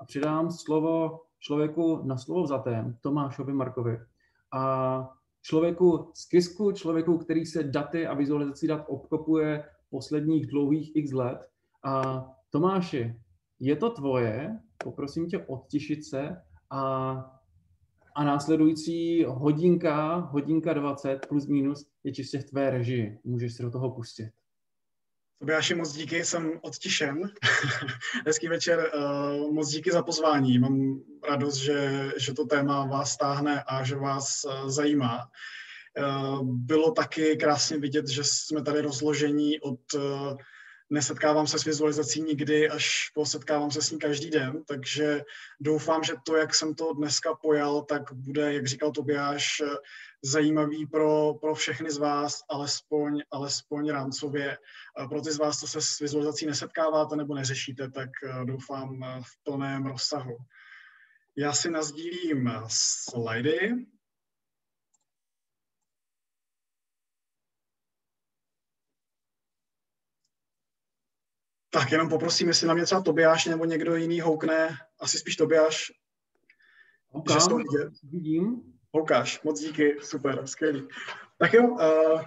a předám slovo člověku na slovo vzatém, Tomášovi Markovi. A člověku z KISKu, člověku, který se daty a vizualizací dat obklopuje posledních dlouhých x let. A Tomáši, je to tvoje, poprosím tě odtišit se a následující hodinka 20 plus minus je čistě v tvé režii. Můžeš se do toho pustit. Tobiáši, moc díky, jsem odtišen. Hezký večer, moc díky za pozvání. Mám radost, že to téma vás táhne a že vás zajímá. Bylo taky krásně vidět, že jsme tady rozložení od nesetkávám se s vizualizací nikdy, až setkávám se s ní každý den, takže doufám, že to, jak jsem to dneska pojal, tak bude, jak říkal Tobiáš, zajímavý pro všechny z vás, alespoň rámcově. Pro ty z vás, co se s vizualizací nesetkáváte nebo neřešíte, tak doufám v plném rozsahu. Já si nasdílím slajdy. Tak jenom poprosím, jestli na mě třeba Tobiáš nebo někdo jiný houkne, asi spíš Tobiáš. Vidím. Houkáš, moc díky, super, skvělý. Tak jo,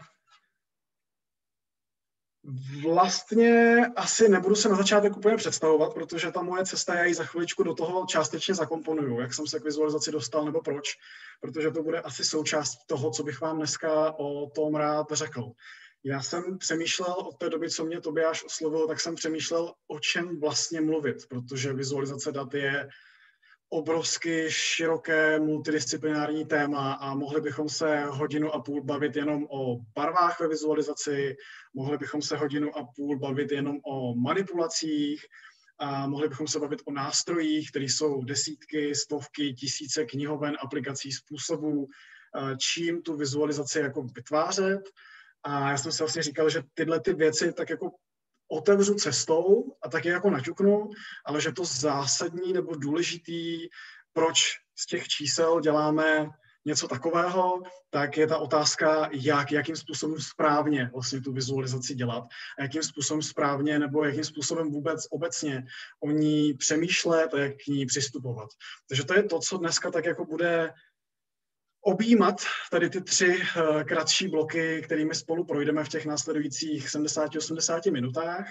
vlastně asi nebudu se na začátek úplně představovat, protože ta moje cesta, já ji za chviličku do toho částečně zakomponuju, jak jsem se k vizualizaci dostal nebo proč, protože to bude asi součástí toho, co bych vám dneska o tom rád řekl. Já jsem přemýšlel od té doby, co mě Tobiáš oslovil, tak jsem přemýšlel, o čem vlastně mluvit, protože vizualizace dat je obrovsky široké multidisciplinární téma a mohli bychom se 1,5 hodiny bavit jenom o barvách ve vizualizaci, mohli bychom se 1,5 hodiny bavit jenom o manipulacích a mohli bychom se bavit o nástrojích, které jsou desítky, stovky, tisíce knihoven, aplikací, způsobů, čím tu vizualizaci jako vytvářet. A já jsem si vlastně říkal, že tyhle ty věci tak jako otevřu cestou a taky jako naťuknu, ale že to zásadní nebo důležitý, proč z těch čísel děláme něco takového, tak je ta otázka, jakým způsobem správně vlastně tu vizualizaci dělat a jakým způsobem správně nebo jakým způsobem vůbec obecně o ní přemýšlet a jak k ní přistupovat. Takže to je to, co dneska tak jako bude objímat tady ty 3 kratší bloky, kterými spolu projdeme v těch následujících 70-80 minutách.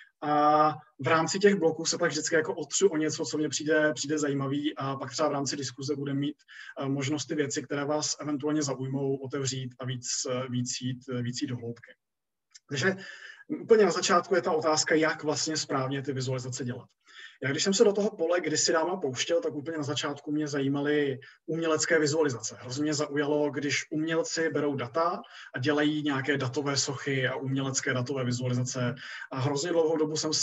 A v rámci těch bloků se pak vždycky jako otřu o něco, co mě přijde zajímavý a pak třeba v rámci diskuze budeme mít možnost ty věci, které vás eventuálně zaujmou, otevřít a víc jít do hloubky. Takže úplně na začátku je ta otázka, jak vlastně správně ty vizualizace dělat. Já když jsem se do toho pole kdysi dávno pouštěl, tak úplně na začátku mě zajímaly umělecké vizualizace. Hrozně mě zaujalo, když umělci berou data a dělají nějaké datové sochy a umělecké datové vizualizace. A hrozně dlouhou dobu jsem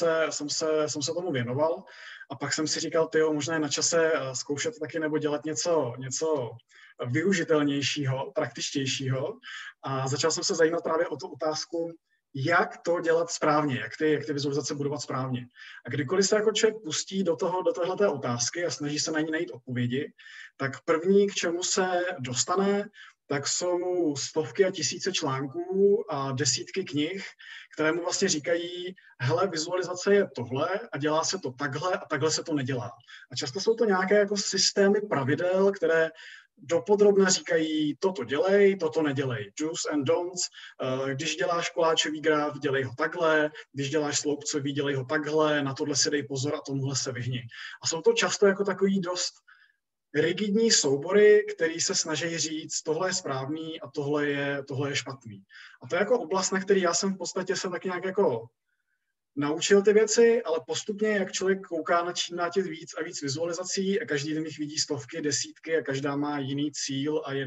se tomu věnoval. A pak jsem si říkal, tyjo, možná je na čase zkoušet taky nebo dělat něco využitelnějšího, praktičtějšího. A začal jsem se zajímat právě o tu otázku, jak to dělat správně, jak ty vizualizace budovat správně. A kdykoliv se jako člověk pustí do téhleté otázky a snaží se na ní najít odpovědi, tak první, k čemu se dostane, tak jsou stovky a tisíce článků a desítky knih, které mu vlastně říkají, hele, vizualizace je tohle a dělá se to takhle a takhle se to nedělá. A často jsou to nějaké jako systémy pravidel, které dopodrobna říkají, toto dělej, toto nedělej, do's and don'ts, když děláš koláčový graf, dělej ho takhle, když děláš sloupcový, dělej ho takhle, na tohle si dej pozor a tomuhle se vyhni. A jsou to často jako takový dost rigidní soubory, který se snaží říct, tohle je správný a tohle je špatný. A to je jako oblast, na který já jsem v podstatě tak nějak jako naučil ty věci, ale postupně, jak člověk kouká na čím dát víc a víc vizualizací a každý den jich vidí stovky, desítky a každá má jiný cíl a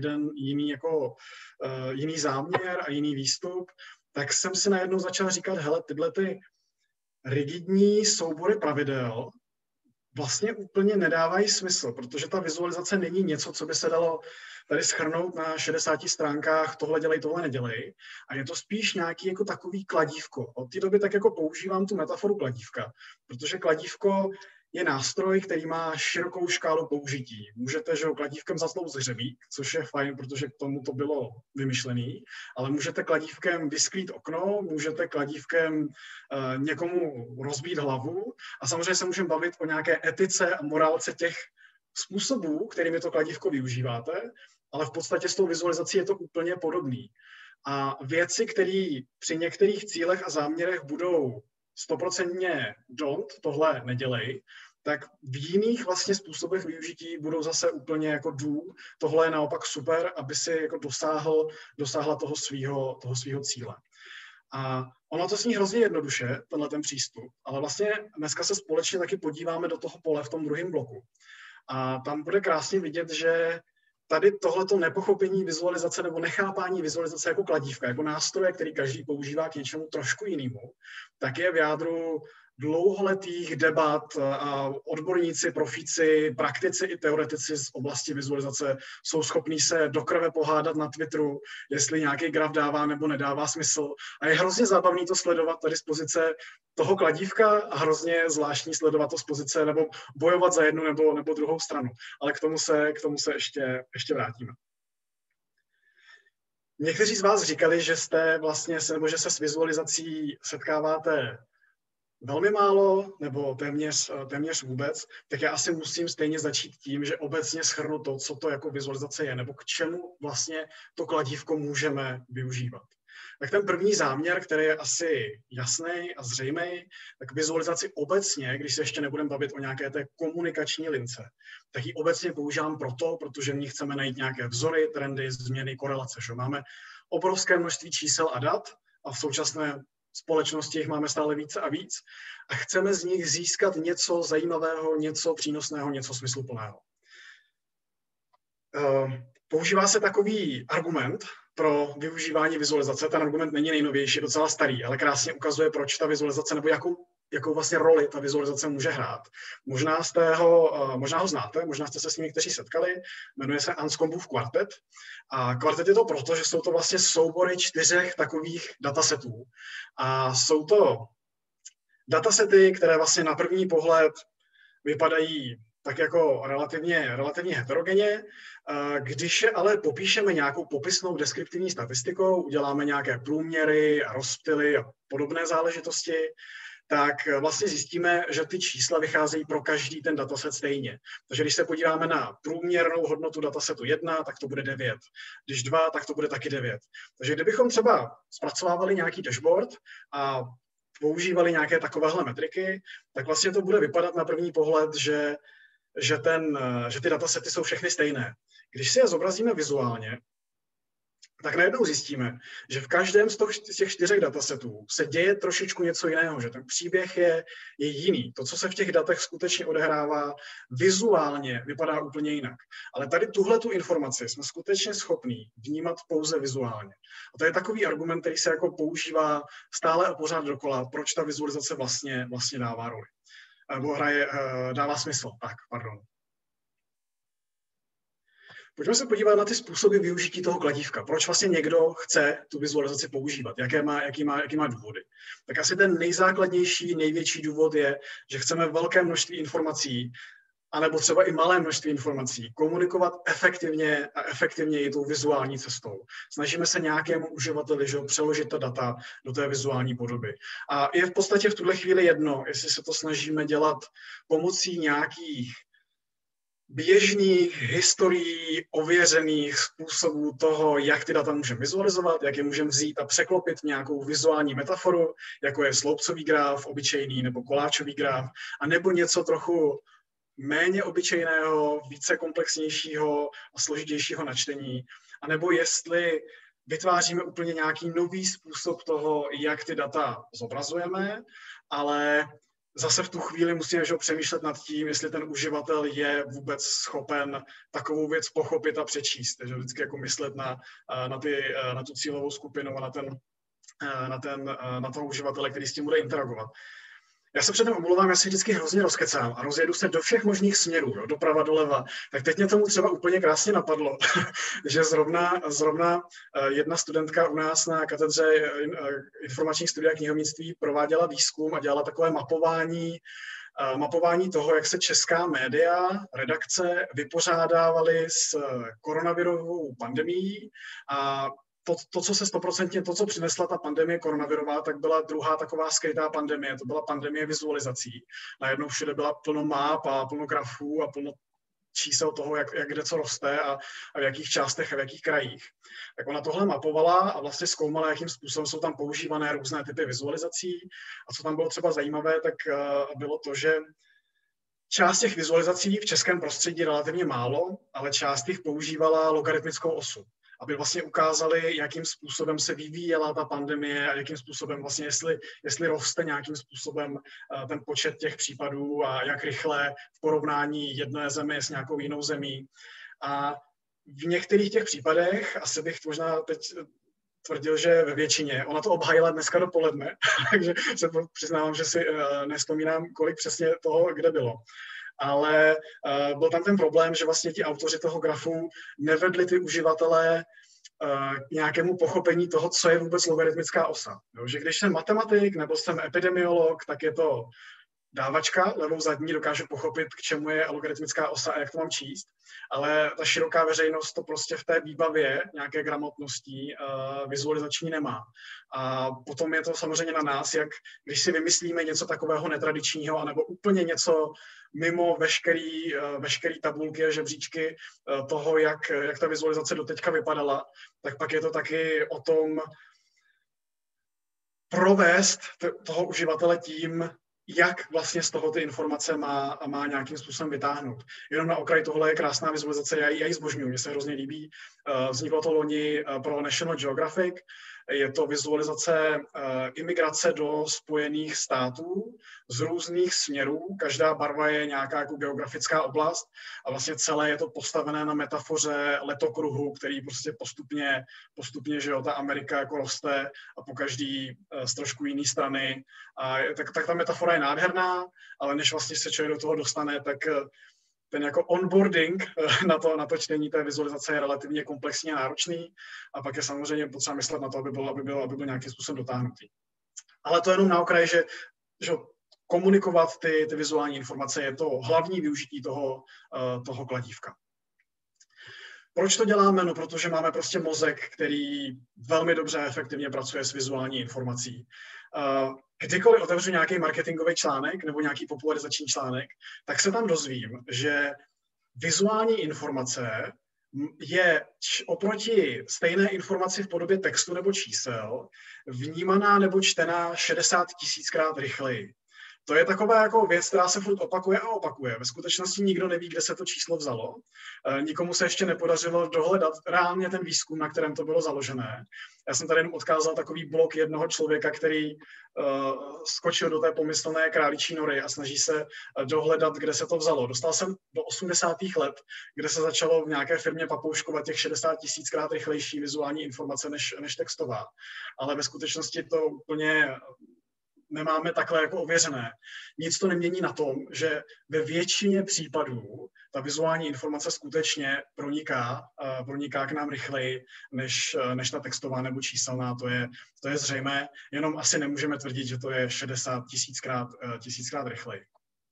jiný záměr a jiný výstup, tak jsem si najednou začal říkat, hele, tyhle ty rigidní soubory pravidel vlastně úplně nedávají smysl, protože ta vizualizace není něco, co by se dalo tady shrnout na 60 stránkách, tohle dělej, tohle nedělej. A je to spíš nějaký jako takový kladívko. Od té doby tak jako používám tu metaforu kladívka, protože kladívko je nástroj, který má širokou škálu použití. Můžete, že ho kladívkem zatlouct hřebík, což je fajn, protože k tomu to bylo vymyšlený, ale můžete kladívkem vysklít okno, můžete kladívkem někomu rozbít hlavu a samozřejmě se můžeme bavit o nějaké etice a morálce těch způsobů, kterými to kladívko využíváte, ale v podstatě s tou vizualizací je to úplně podobný. A věci, které při některých cílech a záměrech budou 100% don't, tohle nedělej, tak v jiných vlastně způsobech využití budou zase úplně jako do, tohle je naopak super, aby si jako dosáhla toho svýho cíle. A ono to zní hrozně jednoduše, tenhle ten přístup, ale vlastně dneska se společně taky podíváme do toho pole v tom druhém bloku. A tam bude krásně vidět, že tady tohleto nepochopení vizualizace nebo nechápání vizualizace jako kladívka, jako nástroje, který každý používá k něčemu trošku jinému, tak je v jádru dlouholetých debat a odborníci, profíci, praktici i teoretici z oblasti vizualizace jsou schopní se do krve pohádat na Twitteru, jestli nějaký graf dává nebo nedává smysl. A je hrozně zábavný to sledovat tady z pozice toho kladívka a hrozně zvláštní sledovat to z pozice nebo bojovat za jednu nebo druhou stranu. Ale k tomu se ještě vrátíme. Někteří z vás říkali, že jste vlastně nebo že se s vizualizací setkáváte velmi málo nebo téměř vůbec, tak já asi musím stejně začít tím, že obecně shrnu to, co to jako vizualizace je, nebo k čemu vlastně to kladívko můžeme využívat. Tak ten první záměr, který je asi jasný a zřejmý, tak vizualizaci obecně, když se ještě nebudeme bavit o nějaké té komunikační lince, tak ji obecně používám protože v ní chceme najít nějaké vzory, trendy, změny, korelace. Že? Máme obrovské množství čísel a dat a v současné společnosti jich máme stále více a víc a chceme z nich získat něco zajímavého, něco přínosného, něco smysluplného. Používá se takový argument pro využívání vizualizace. Ten argument není nejnovější, docela starý, ale krásně ukazuje, proč ta vizualizace nebo jakou vlastně roli ta vizualizace může hrát. Možná ho znáte, možná jste se s ním někteří setkali, jmenuje se Anscombův kvartet. A kvartet je to proto, že jsou to vlastně soubory 4 takových datasetů. A jsou to datasety, které vlastně na první pohled vypadají tak jako relativně heterogenně. Když je ale popíšeme nějakou popisnou deskriptivní statistikou, uděláme nějaké průměry a rozptyly a podobné záležitosti, tak vlastně zjistíme, že ty čísla vycházejí pro každý ten dataset stejně. Takže když se podíváme na průměrnou hodnotu datasetu 1, tak to bude 9. Když 2, tak to bude taky 9. Takže kdybychom třeba zpracovávali nějaký dashboard a používali nějaké takovéhle metriky, tak vlastně to bude vypadat na první pohled, že ty datasety jsou všechny stejné. Když si je zobrazíme vizuálně, tak najednou zjistíme, že v každém z těch 4 datasetů se děje trošičku něco jiného, že ten příběh je jiný. To, co se v těch datech skutečně odehrává, vizuálně vypadá úplně jinak. Ale tady tuhletu informaci jsme skutečně schopní vnímat pouze vizuálně. A to je takový argument, který se jako používá stále a pořád dokola, proč ta vizualizace vlastně dává roli. Nebo dává smysl. Tak, pardon. Pojďme se podívat na ty způsoby využití toho kladívka. Proč vlastně někdo chce tu vizualizaci používat? Jaký má důvody? Tak asi ten nejzákladnější, největší důvod je, že chceme velké množství informací, anebo třeba i malé množství informací, komunikovat efektivněji tou vizuální cestou. Snažíme se nějakému uživateli přeložit ta data do té vizuální podoby. A je v podstatě v tuhle chvíli jedno, jestli se to snažíme dělat pomocí nějakých běžných historií, ověřených způsobů toho, jak ty data můžeme vizualizovat, jak je můžeme vzít a překlopit v nějakou vizuální metaforu, jako je sloupcový graf, obyčejný nebo koláčový graf, a nebo něco trochu méně obyčejného, více komplexnějšího a složitějšího načtení, a nebo jestli vytváříme úplně nějaký nový způsob toho, jak ty data zobrazujeme, ale zase v tu chvíli musíme přemýšlet nad tím, jestli ten uživatel je vůbec schopen takovou věc pochopit a přečíst. Takže vždycky jako myslet na tu cílovou skupinu a na toho uživatele, který s tím bude interagovat. Já se předem omlouvám, já si vždycky hrozně rozkecám a rozjedu se do všech možných směrů, doprava, doleva. Tak teď mě tomu třeba úplně krásně napadlo, že zrovna jedna studentka u nás na katedře informačních studií a knihovnictví prováděla výzkum a dělala takové mapování mapování toho, jak se česká média, redakce vypořádávaly s koronavirovou pandemií a to, co se 100%, to, co přinesla ta pandemie koronavirová, tak byla druhá taková skrytá pandemie. To byla pandemie vizualizací. Najednou všude byla plno map a plno grafů a plno čísel toho, jak kde co roste a v jakých částech a v jakých krajích. Tak ona tohle mapovala a vlastně zkoumala, jakým způsobem jsou tam používané různé typy vizualizací. A co tam bylo třeba zajímavé, tak bylo to, že část těch vizualizací v českém prostředí relativně málo, ale část jich používala logaritmickou osu, aby vlastně ukázali, jakým způsobem se vyvíjela ta pandemie a jakým způsobem vlastně, jestli roste nějakým způsobem ten počet těch případů a jak rychle v porovnání jedné země s nějakou jinou zemí. A v některých těch případech, asi bych možná teď tvrdil, že ve většině, ona to obhájila dneska dopoledne, takže se přiznávám, že si nevzpomínám, kolik přesně toho kde bylo. Ale byl tam ten problém, že vlastně ti autoři toho grafu nevedli ty uživatele k nějakému pochopení toho, co je vůbec logaritmická osa. Jo, že když jsem matematik nebo jsem epidemiolog, tak je to dávačka, levou zadní, dokážu pochopit, k čemu je logaritmická osa a jak to mám číst, ale ta široká veřejnost to prostě v té výbavě nějaké gramotnosti vizualizační nemá. A potom je to samozřejmě na nás, jak když si vymyslíme něco takového netradičního, anebo úplně něco mimo veškerý tabulky a žebříčky toho, jak ta vizualizace doteďka vypadala, tak pak je to taky o tom provést toho uživatele tím, jak vlastně z toho ty informace má nějakým způsobem vytáhnout. Jenom na okraj tohle je krásná vizualizace, já ji zbožňuji, mně se hrozně líbí. Vzniklo to loni pro National Geographic. Je to vizualizace imigrace do Spojených států z různých směrů. Každá barva je nějaká jako geografická oblast a vlastně celé je to postavené na metafoře letokruhu, který prostě postupně že jo, ta Amerika jako roste a po každý z trošku jiné strany. A tak ta metafora je nádherná, ale než vlastně se člověk do toho dostane, tak ten jako onboarding na to čtení té vizualizace je relativně komplexně náročný a pak je samozřejmě potřeba myslet na to, aby byl nějakým způsobem dotáhnutý. Ale to jenom na okraj, že komunikovat ty vizuální informace je to hlavní využití toho kladívka. Proč to děláme? No, protože máme prostě mozek, který velmi dobře a efektivně pracuje s vizuální informací. Kdykoliv otevřu nějaký marketingový článek nebo nějaký popularizační článek, tak se tam dozvím, že vizuální informace je oproti stejné informaci v podobě textu nebo čísel vnímaná nebo čtená 60 000krát rychleji. To je taková jako věc, která se furt opakuje a opakuje. Ve skutečnosti nikdo neví, kde se to číslo vzalo. Nikomu se ještě nepodařilo dohledat reálně ten výzkum, na kterém to bylo založené. Já jsem tady jenom odkázal takový blog jednoho člověka, který skočil do té pomyslné králičí nory a snaží se dohledat, kde se to vzalo. Dostal jsem do 80. let, kde se začalo v nějaké firmě papouškovat těch 60 000krát rychlejší vizuální informace než textová. Ale ve skutečnosti to úplně nemáme takhle jako ověřené. Nic to nemění na tom, že ve většině případů ta vizuální informace skutečně proniká k nám rychleji než ta textová nebo číselná. To je zřejmé, jenom asi nemůžeme tvrdit, že to je 60 000krát rychleji.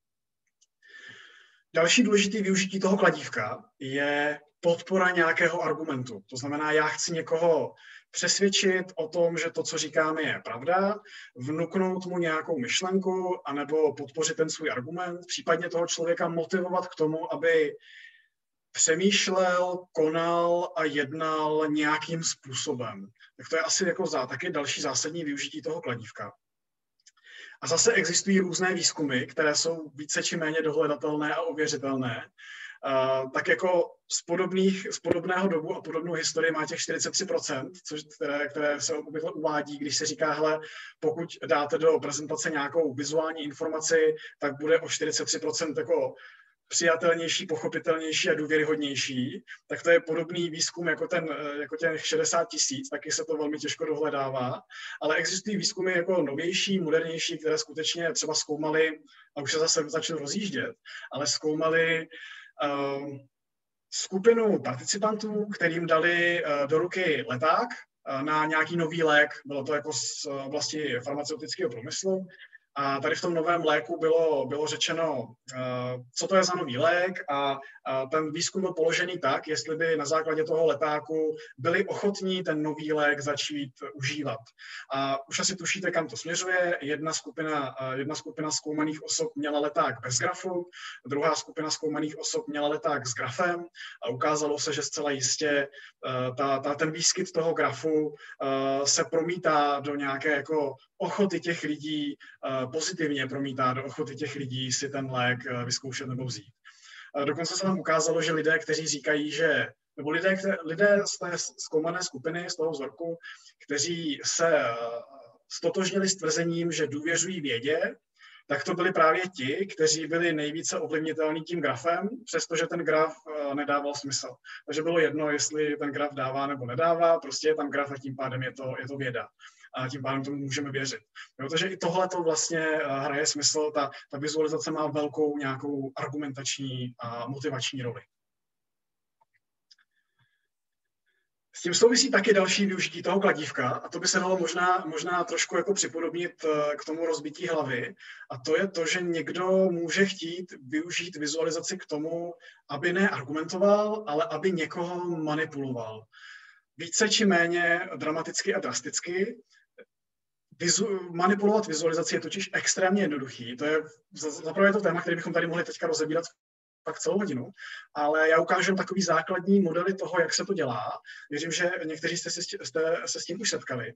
Další důležitý využití toho kladívka je podpora nějakého argumentu. To znamená, já chci někoho přesvědčit o tom, že to, co říkáme, je pravda, vnuknout mu nějakou myšlenku, anebo podpořit ten svůj argument, případně toho člověka motivovat k tomu, aby přemýšlel, konal a jednal nějakým způsobem. Tak to je asi jako taky další zásadní využití toho kladívka. A zase existují různé výzkumy, které jsou více či méně dohledatelné a ověřitelné. Tak jako z podobného dobu a podobnou historii má těch 43%, které se obvykle uvádí, když se říká, hele, pokud dáte do prezentace nějakou vizuální informaci, tak bude o 43% jako přijatelnější, pochopitelnější a důvěryhodnější, tak to je podobný výzkum jako těch 60 000, taky se to velmi těžko dohledává, ale existují výzkumy jako novější, modernější, které skutečně třeba zkoumaly, a už se zase začnou rozjíždět, ale zkoumaly skupinu participantů, kterým dali do ruky leták na nějaký nový lék, bylo to jako z oblasti farmaceutického průmyslu, A tady v tom novém léku bylo řečeno, co to je za nový lék a ten výzkum byl položený tak, jestli by na základě toho letáku byli ochotní ten nový lék začít užívat. A už asi tušíte, kam to směřuje. Jedna skupina zkoumaných osob měla leták bez grafu, druhá skupina zkoumaných osob měla leták s grafem a ukázalo se, že zcela jistě ten výskyt toho grafu se promítá do nějaké jako ochoty těch lidí, pozitivně promítá do ochoty těch lidí si ten lék vyzkoušet nebo vzít. Dokonce se tam ukázalo, že lidé, kteří říkají, nebo lidé z té zkoumané skupiny, z toho vzorku, kteří se stotožnili s tvrzením, že důvěřují vědě, tak to byli právě ti, kteří byli nejvíce ovlivnitelní tím grafem, přestože ten graf nedával smysl. Takže bylo jedno, jestli ten graf dává nebo nedává, prostě je tam graf a tím pádem je to věda. A tím pádem tomu můžeme věřit. Protože i tohle to vlastně hraje smysl, ta vizualizace má velkou nějakou argumentační a motivační roli. S tím souvisí taky další využití toho kladívka a to by se dalo možná trošku jako připodobnit k tomu rozbití hlavy a to je to, že někdo může chtít využít vizualizaci k tomu, aby ne argumentoval, ale aby někoho manipuloval. Více či méně dramaticky a drasticky. Manipulovat vizualizaci je totiž extrémně jednoduchý. To je zaprvé to téma, který bychom tady mohli teďka rozebírat fakt celou hodinu, ale já ukážu takový základní modely toho, jak se to dělá. Věřím, že někteří jste se s tím už setkali.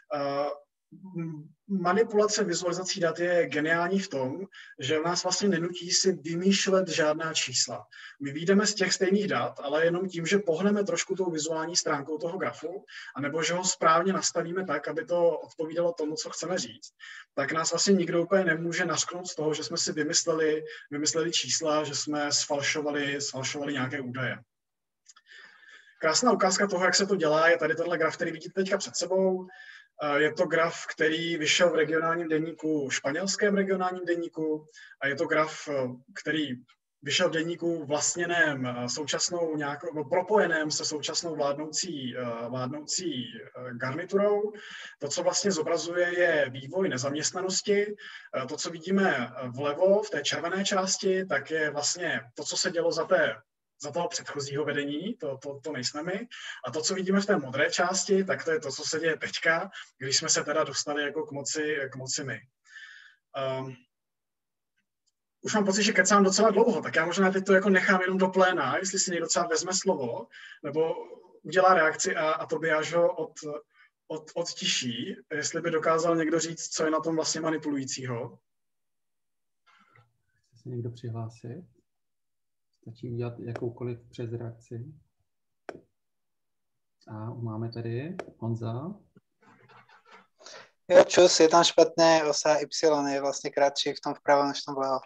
Manipulace vizualizací dat je geniální v tom, že nás vlastně nenutí si vymýšlet žádná čísla. My vyjdeme z těch stejných dat, ale jenom tím, že pohneme trošku tou vizuální stránkou toho grafu, anebo že ho správně nastavíme tak, aby to odpovídalo tomu, co chceme říct, tak nás vlastně nikdo úplně nemůže nařknout z toho, že jsme si vymysleli čísla, že jsme sfalšovali nějaké údaje. Krásná ukázka toho, jak se to dělá, je tady tenhle graf, který vidíte teďka před sebou. Je to graf, který vyšel v regionálním deníku, španělském regionálním deníku, a je to graf, který vyšel v deníku vlastněném propojeném se současnou vládnoucí garniturou. To, co vlastně zobrazuje, je vývoj nezaměstnanosti. To, co vidíme vlevo v té červené části, tak je vlastně to, co se dělo za toho předchozího vedení, to nejsme my. A to, co vidíme v té modré části, tak to je to, co se děje teďka, když jsme se teda dostali jako k moci my. Už mám pocit, že kecám docela dlouho, tak já možná teď to jako nechám jenom do pléna, jestli si někdo třeba vezme slovo, nebo udělá reakci a Tobiáš ho odtiší, jestli by dokázal někdo říct, co je na tom vlastně manipulujícího. Chce se někdo přihlásit? Stačí udělat jakoukoliv přes reakci. A máme tady Honza. Jo, čus, je tam špatně osa Y, je vlastně krátší v tom vpravo než v tom vlevo.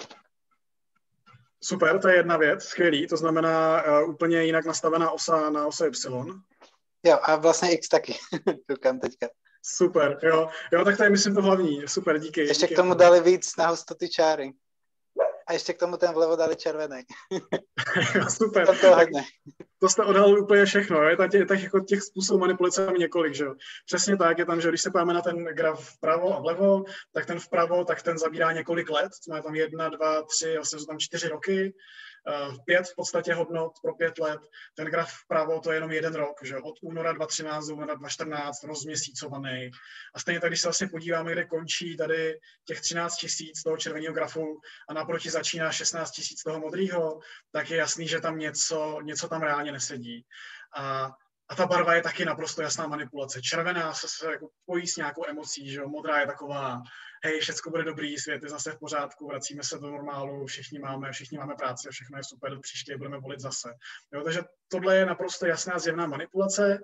Super, to je jedna věc, skvělý, to znamená úplně jinak nastavená osa na ose Y. Jo, a vlastně X taky, koukám teďka. Super, jo, tak to je myslím to hlavní, super, díky. Ještě k tomu dali víc na hustoty čáry. A ještě k tomu ten vlevo dali červený. Super. To jste odhalili úplně všechno. Je tak jako těch způsobů manipulace několik. Že? Přesně tak, je tam, že když se podíváme na ten graf vpravo a vlevo, tak ten vpravo, tak ten zabírá několik let. Máme tam 1, 2, 3, vlastně jsou tam 4 roky. 5 v podstatě hodnot pro 5 let. Ten graf vpravo to je jenom 1 rok, že od února 2013 do února 2014 rozměsícovaný. A stejně tak, když se vlastně podíváme, kde končí tady těch 13 000 toho červeného grafu a naproti začíná 16 000 toho modrého, tak je jasný, že tam něco tam reálně nesedí. A ta barva je taky naprosto jasná manipulace. Červená se jako pojí s nějakou emocí, že jo? Modrá je taková, hej, všecko bude dobrý, svět je zase v pořádku, vracíme se do normálu, všichni máme práci, všechno je super, příště budeme volit zase. Jo? Takže tohle je naprosto jasná zjevná manipulace.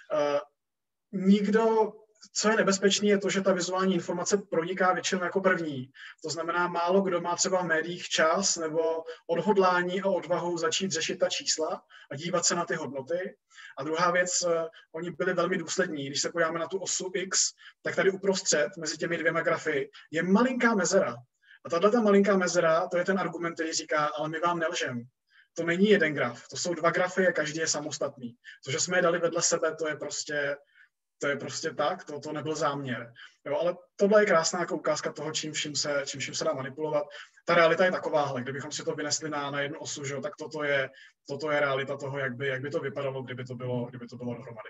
Co je nebezpečné, je to, že ta vizuální informace proniká většinou jako první. To znamená, málo kdo má třeba v médiích čas nebo odhodlání a odvahu začít řešit ta čísla a dívat se na ty hodnoty. A druhá věc, oni byli velmi důslední. Když se podíváme na tu osu X, tak tady uprostřed, mezi těmi dvěma grafy, je malinká mezera. A tato malinká mezera, to je ten argument, který říká, ale my vám nelžem. To není jeden graf, to jsou 2 grafy a každý je samostatný. To, že jsme je dali vedle sebe, to je prostě To je prostě tak, to nebyl záměr. Jo, ale tohle je krásná jako ukázka toho, čím vším se dá manipulovat. Ta realita je takováhle, kdybychom si to vynesli na jednu osu, že, tak toto je realita toho, jak by to vypadalo, kdyby to bylo dohromady.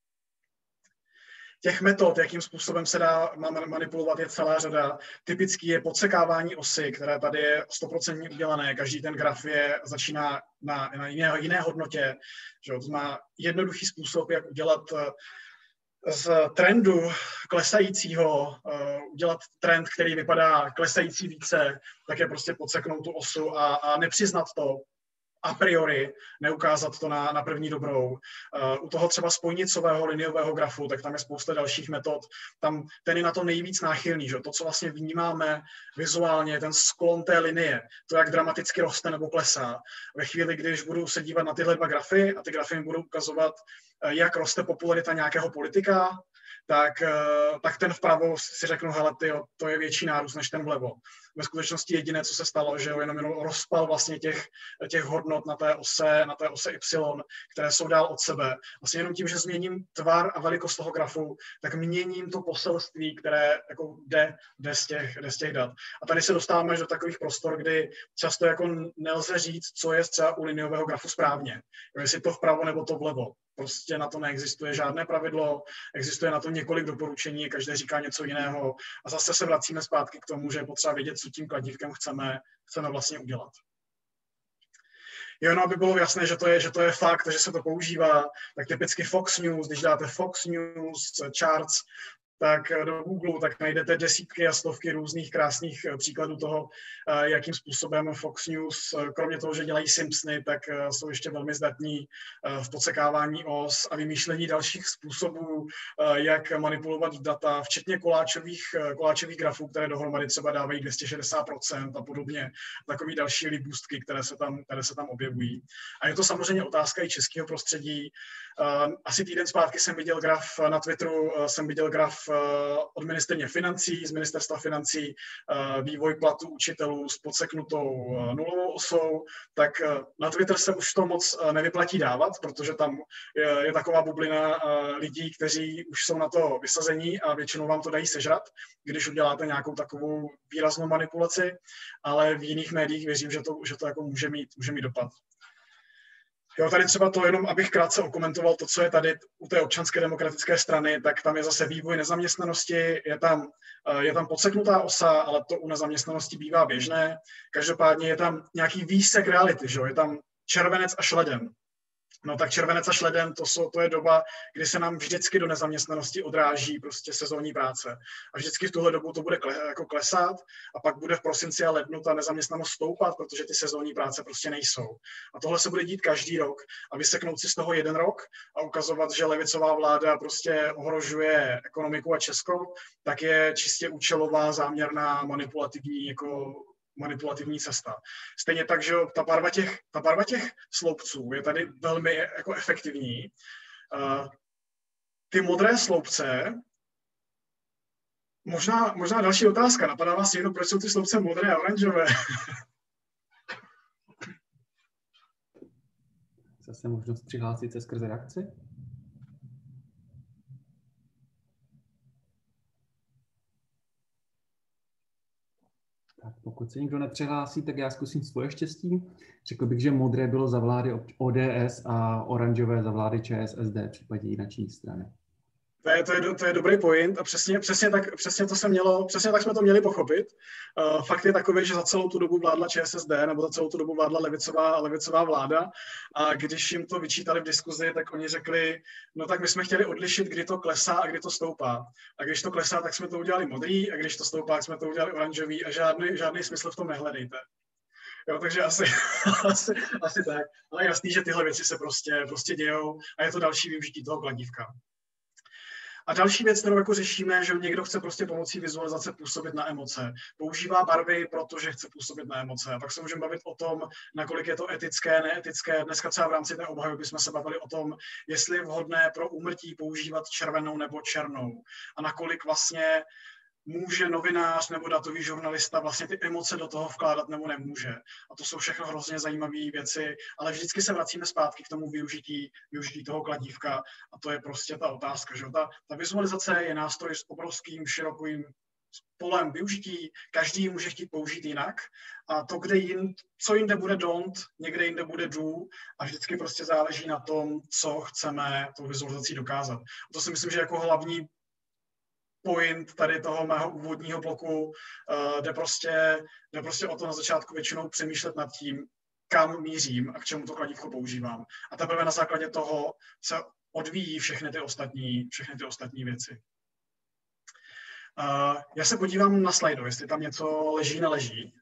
Těch metod, jakým způsobem se dá manipulovat, je celá řada. Typický je podsekávání osy, které tady je 100% udělané. Každý ten graf začíná na jiné hodnotě. Že? To má jednoduchý způsob, jak udělat z trendu klesajícího, udělat trend, který vypadá klesající více, tak je prostě podseknout tu osu a nepřiznat to a priori, neukázat to na první dobrou. U toho třeba spojnicového liniového grafu, tak tam je spousta dalších metod. Ten je na to nejvíc náchylný. Že? To, co vlastně vnímáme vizuálně, ten sklon té linie, to, jak dramaticky roste nebo klesá. Ve chvíli, když budu se dívat na tyhle dva grafy a ty grafy mi budou ukazovat, jak roste popularita nějakého politika, tak ten vpravo si řeknu, hele, tyjo, to je větší nárůst než ten vlevo. Ve skutečnosti jediné, co se stalo, že jenom rozpal vlastně těch hodnot na té ose Y, které jsou dál od sebe. Vlastně jenom tím, že změním tvar a velikost toho grafu, tak měním to poselství, které jako jde z těch dat. A tady se dostáváme do takových prostor, kdy často jako nelze říct, co je třeba u liniového grafu správně. Jestli to vpravo nebo to vlevo. Prostě na to neexistuje žádné pravidlo, existuje na to několik doporučení, každé říká něco jiného a zase se vracíme zpátky k tomu, že je potřeba vědět, co tím kladívkem chceme vlastně udělat. Jenom aby bylo jasné, že to je fakt, že se to používá, tak typicky Fox News, když dáte Fox News charts, tak do Google, tak najdete desítky a stovky různých krásných příkladů toho, jakým způsobem Fox News, kromě toho, že dělají Simpsony, tak jsou ještě velmi zdatní v podsekávání os a vymýšlení dalších způsobů, jak manipulovat data, včetně koláčových grafů, které dohromady třeba dávají 260% a podobně. Takový další libůstky, které se tam objevují. A je to samozřejmě otázka i českého prostředí. Asi týden zpátky jsem viděl graf na Twitteru, od ministryně financí, z ministerstva financí, vývoj platu učitelů s podseknutou nulovou osou, tak na Twitter se už to moc nevyplatí dávat, protože tam je taková bublina lidí, kteří už jsou na to vysazení a většinou vám to dají sežrat, když uděláte nějakou takovou výraznou manipulaci, ale v jiných médiích věřím, že to jako může mít dopad. Jo, tady třeba to jenom, abych krátce okomentoval to, co je tady u té občanské demokratické strany, tak tam je zase vývoj nezaměstnanosti, je tam podseknutá osa, ale to u nezaměstnanosti bývá běžné. Každopádně je tam nějaký výsek reality, že jo? Je tam červenec až leden. No tak červenec až leden, to je doba, kdy se nám vždycky do nezaměstnanosti odráží prostě sezónní práce. A vždycky v tuhle dobu to bude jako klesat a pak bude v prosinci a lednu ta nezaměstnanost stoupat, protože ty sezónní práce prostě nejsou. A tohle se bude dít každý rok. A vyseknout si z toho jeden rok a ukazovat, že levicová vláda prostě ohrožuje ekonomiku a Česko, tak je čistě účelová, záměrná, manipulativní cesta. Stejně tak, že ta barva těch sloupců je tady velmi jako efektivní. Ty modré sloupce, možná další otázka, napadá vás někdo, proč jsou ty sloupce modré a oranžové? Zase možnost přihlásit se skrze reakci? Tak pokud se nikdo nepřihlásí, tak já zkusím svoje štěstí. Řekl bych, že modré bylo za vlády ODS a oranžové za vlády ČSSD, případně jiné strany. To je dobrý point a přesně tak jsme to měli pochopit. Fakt je takový, že za celou tu dobu vládla ČSSD nebo za celou tu dobu vládla levicová vláda a když jim to vyčítali v diskuzi, tak oni řekli, no tak my jsme chtěli odlišit, kdy to klesá a kdy to stoupá. A když to klesá, tak jsme to udělali modrý a když to stoupá, tak jsme to udělali oranžový a žádný smysl v tom nehledejte. Jo, takže asi tak. Ale jasný, že tyhle věci se prostě dějou a je to další využití toho kladívka. A další věc, kterou jako řešíme, že někdo chce prostě pomocí vizualizace působit na emoce. Používá barvy, protože chce působit na emoce. A pak se můžeme bavit o tom, nakolik je to etické, neetické. Dneska třeba v rámci té obhajoby jsme se bavili o tom, jestli je vhodné pro úmrtí používat červenou nebo černou. A nakolik vlastně může novinář nebo datový žurnalista vlastně ty emoce do toho vkládat nebo nemůže. A to jsou všechno hrozně zajímavé věci, ale vždycky se vracíme zpátky k tomu využití toho kladívka a to je prostě ta otázka, že ta vizualizace je nástroj s obrovským, širokým polem využití, každý může chtít použít jinak a to, co jinde bude don't, někde jinde bude do a vždycky prostě záleží na tom, co chceme tou vizualizací dokázat. A to si myslím, že jako hlavní point tady toho mého úvodního bloku jde prostě o to na začátku většinou přemýšlet nad tím, kam mířím a k čemu to kladívko používám. A teprve na základě toho se odvíjí všechny ty ostatní věci. Já se podívám na slajdu, jestli tam něco leží, neleží.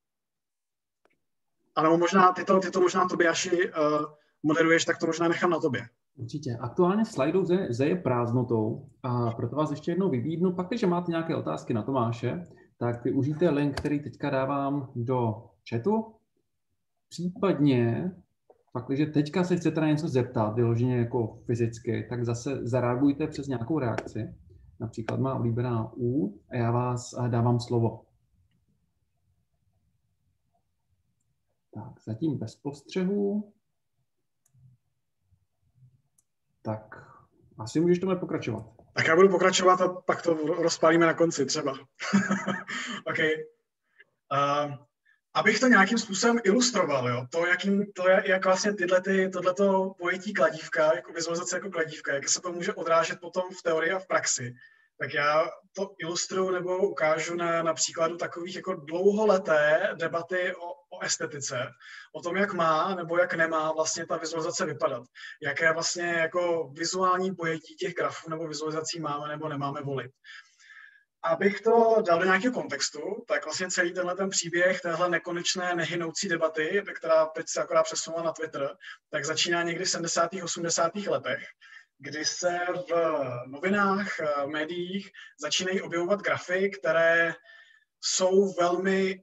Ale možná ty to možná Tobiaši moderuješ, tak to možná nechám na tobě. Určitě. Aktuálně slajdu zeje prázdnotou a proto vás ještě jednou vybídnu. Pak, když máte nějaké otázky na Tomáše, tak využijte link, který teďka dávám do chatu. Případně, pak, když teďka se chcete na něco zeptat, vyloženě jako fyzicky, tak zase zareagujte přes nějakou reakci. Například má oblíbená U a já vás dávám slovo. Tak, zatím bez postřehů. Tak, asi můžeš tomu pokračovat. Tak já budu pokračovat a pak to rozpálíme na konci třeba. OK. Abych to nějakým způsobem ilustroval, jo? Jak vlastně tohleto pojetí kladívka, jako vizualizace jako kladívka, jak se to může odrážet potom v teorii a v praxi, tak já to ilustruju nebo ukážu na příkladu takových jako dlouholeté debaty o estetice, o tom, jak má nebo jak nemá vlastně ta vizualizace vypadat. Jaké vlastně jako vizuální pojetí těch grafů nebo vizualizací máme nebo nemáme volit. Abych to dal do nějakého kontextu, tak vlastně celý ten příběh téhle nekonečné nehynoucí debaty, která teď se akorát přesunula na Twitter, tak začíná někdy v 70. 80. letech, kdy se v novinách, médiích začínají objevovat grafy, které jsou velmi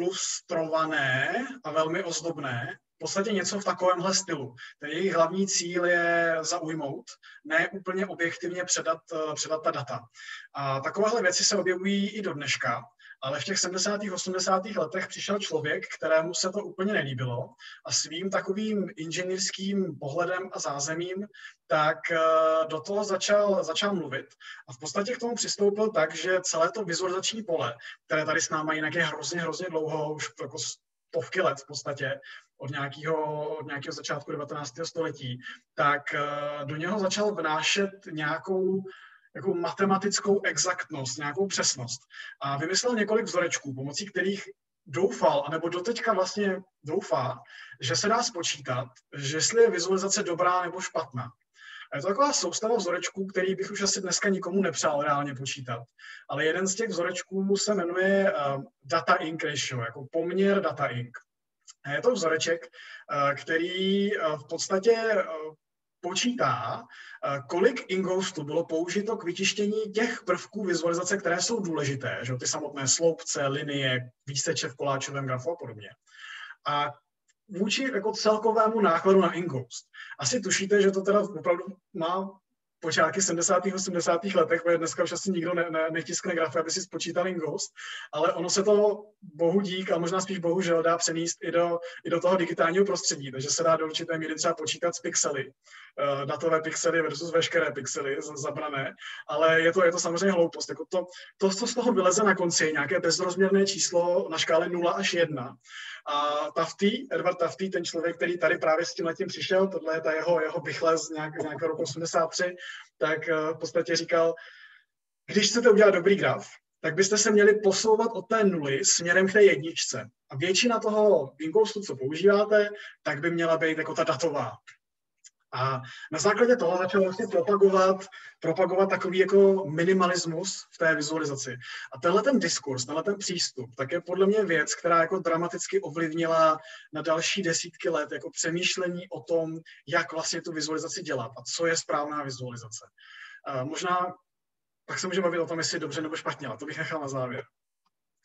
ilustrované a velmi ozdobné. V podstatě něco v takovémhle stylu. Ten jejich hlavní cíl je zaujmout, ne úplně objektivně předat ta data. A takovéhle věci se objevují i do dneška, ale v těch 70. 80. letech přišel člověk, kterému se to úplně nelíbilo a svým takovým inženýrským pohledem a zázemím tak do toho začal mluvit a v podstatě k tomu přistoupil tak, že celé to vizualizační pole, které tady s náma jinak je hrozně dlouho, už jako stovky let v podstatě, od nějakého začátku 19. století, tak do něho začal vnášet nějakou jako matematickou exaktnost, nějakou přesnost. A vymyslel několik vzorečků, pomocí kterých doufal, anebo doteďka vlastně doufá, že se dá spočítat, že jestli je vizualizace dobrá nebo špatná. A je to taková soustava vzorečků, který bych už asi dneska nikomu nepřál reálně počítat. Ale jeden z těch vzorečků se jmenuje data ink ratio, jako poměr data ink. A je to vzoreček, který v podstatě počítá, kolik ingoustu bylo použito k vytištění těch prvků vizualizace, které jsou důležité, že? Ty samotné sloupce, linie, výseče v koláčovém grafu a podobně. A vůči jako celkovému nákladu na ingoust. Asi tušíte, že to teda opravdu má počátky 70. 80. letech, protože dneska už asi nikdo netiskne grafy, aby si spočítal ingoust, ale ono se to bohu dík a možná spíš bohužel dá přenést i do toho digitálního prostředí, takže se dá do určité míry třeba počítat s pixely, datové pixely versus veškeré pixely zabrané, ale je to samozřejmě hloupost. Jako to, co z toho vyleze na konci, nějaké bezrozměrné číslo na škále 0 až 1. A Edward Tufte, ten člověk, který tady právě s tímhletím přišel, tohle je ta jeho bychle z nějakého roku 83, tak v podstatě říkal, když chcete udělat dobrý graf, tak byste se měli posouvat od té nuly směrem k té jedničce. A většina toho ingoustu, co používáte, tak by měla být jako ta datová. A na základě toho začal vlastně propagovat takový jako minimalismus v té vizualizaci. A tenhle ten diskurs, tenhle ten přístup, tak je podle mě věc, která jako dramaticky ovlivnila na další desítky let jako přemýšlení o tom, jak vlastně tu vizualizaci dělat a co je správná vizualizace. Možná pak se můžeme bavit o tom, jestli dobře nebo špatně, ale to bych nechal na závěr.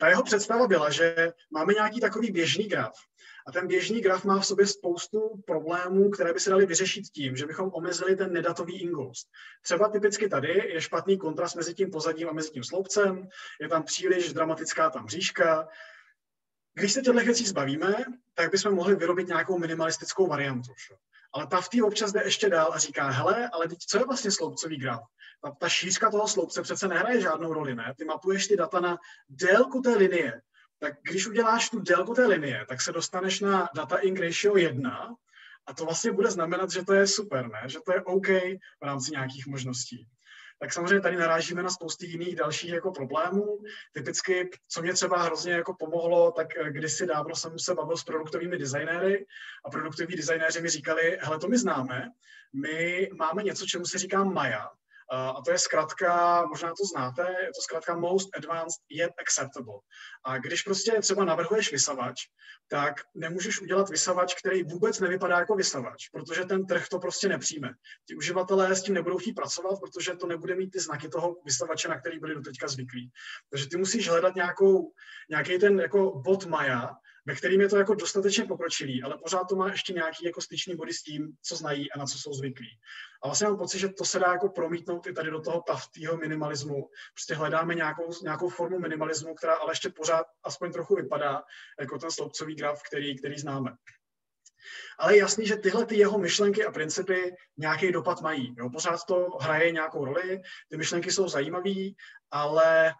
Ta jeho představa byla, že máme nějaký takový běžný graf. A ten běžný graf má v sobě spoustu problémů, které by se daly vyřešit tím, že bychom omezili ten nedatový ingoust. Třeba typicky tady je špatný kontrast mezi tím pozadím a mezi tím sloupcem, je tam příliš dramatická ta mřížka. Když se těchto věcí zbavíme, tak bychom mohli vyrobit nějakou minimalistickou variantu. Ale Tufte občas jde ještě dál a říká, hele, ale co je vlastně sloupcový graf? Ta šířka toho sloupce přece nehraje žádnou roli, ne? Ty mapuješ ty data na délku té linie. Tak když uděláš tu délku té linie, tak se dostaneš na data ink ratio 1 a to vlastně bude znamenat, že to je super, ne? Že to je OK v rámci nějakých možností. Tak samozřejmě tady narážíme na spousty jiných dalších jako problémů. Typicky, co mě třeba hrozně jako pomohlo, tak kdysi dávno jsem se bavil s produktovými designéry a produktoví designéři mi říkali, hele, to my známe, my máme něco, čemu se říká Maya, a to je zkrátka, možná to znáte, je to zkrátka Most Advanced Yet Acceptable. A když prostě třeba navrhuješ vysavač, tak nemůžeš udělat vysavač, který vůbec nevypadá jako vysavač, protože ten trh to prostě nepřijme. Ti uživatelé s tím nebudou chtít pracovat, protože to nebude mít ty znaky toho vysavače, na který byli doteďka zvyklí. Takže ty musíš hledat nějaký ten jako bod Maya, ve kterým je to jako dostatečně pokročilý, ale pořád to má ještě nějaký jako styčný body s tím, co znají a na co jsou zvyklí. A vlastně mám pocit, že to se dá jako promítnout i tady do toho Tufteho minimalismu. Prostě hledáme nějakou formu minimalismu, která ale ještě pořád aspoň trochu vypadá jako ten sloupcový graf, který známe. Ale je jasný, že tyhle ty jeho myšlenky a principy nějaký dopad mají. Jo? Pořád to hraje nějakou roli, ty myšlenky jsou zajímavé, ale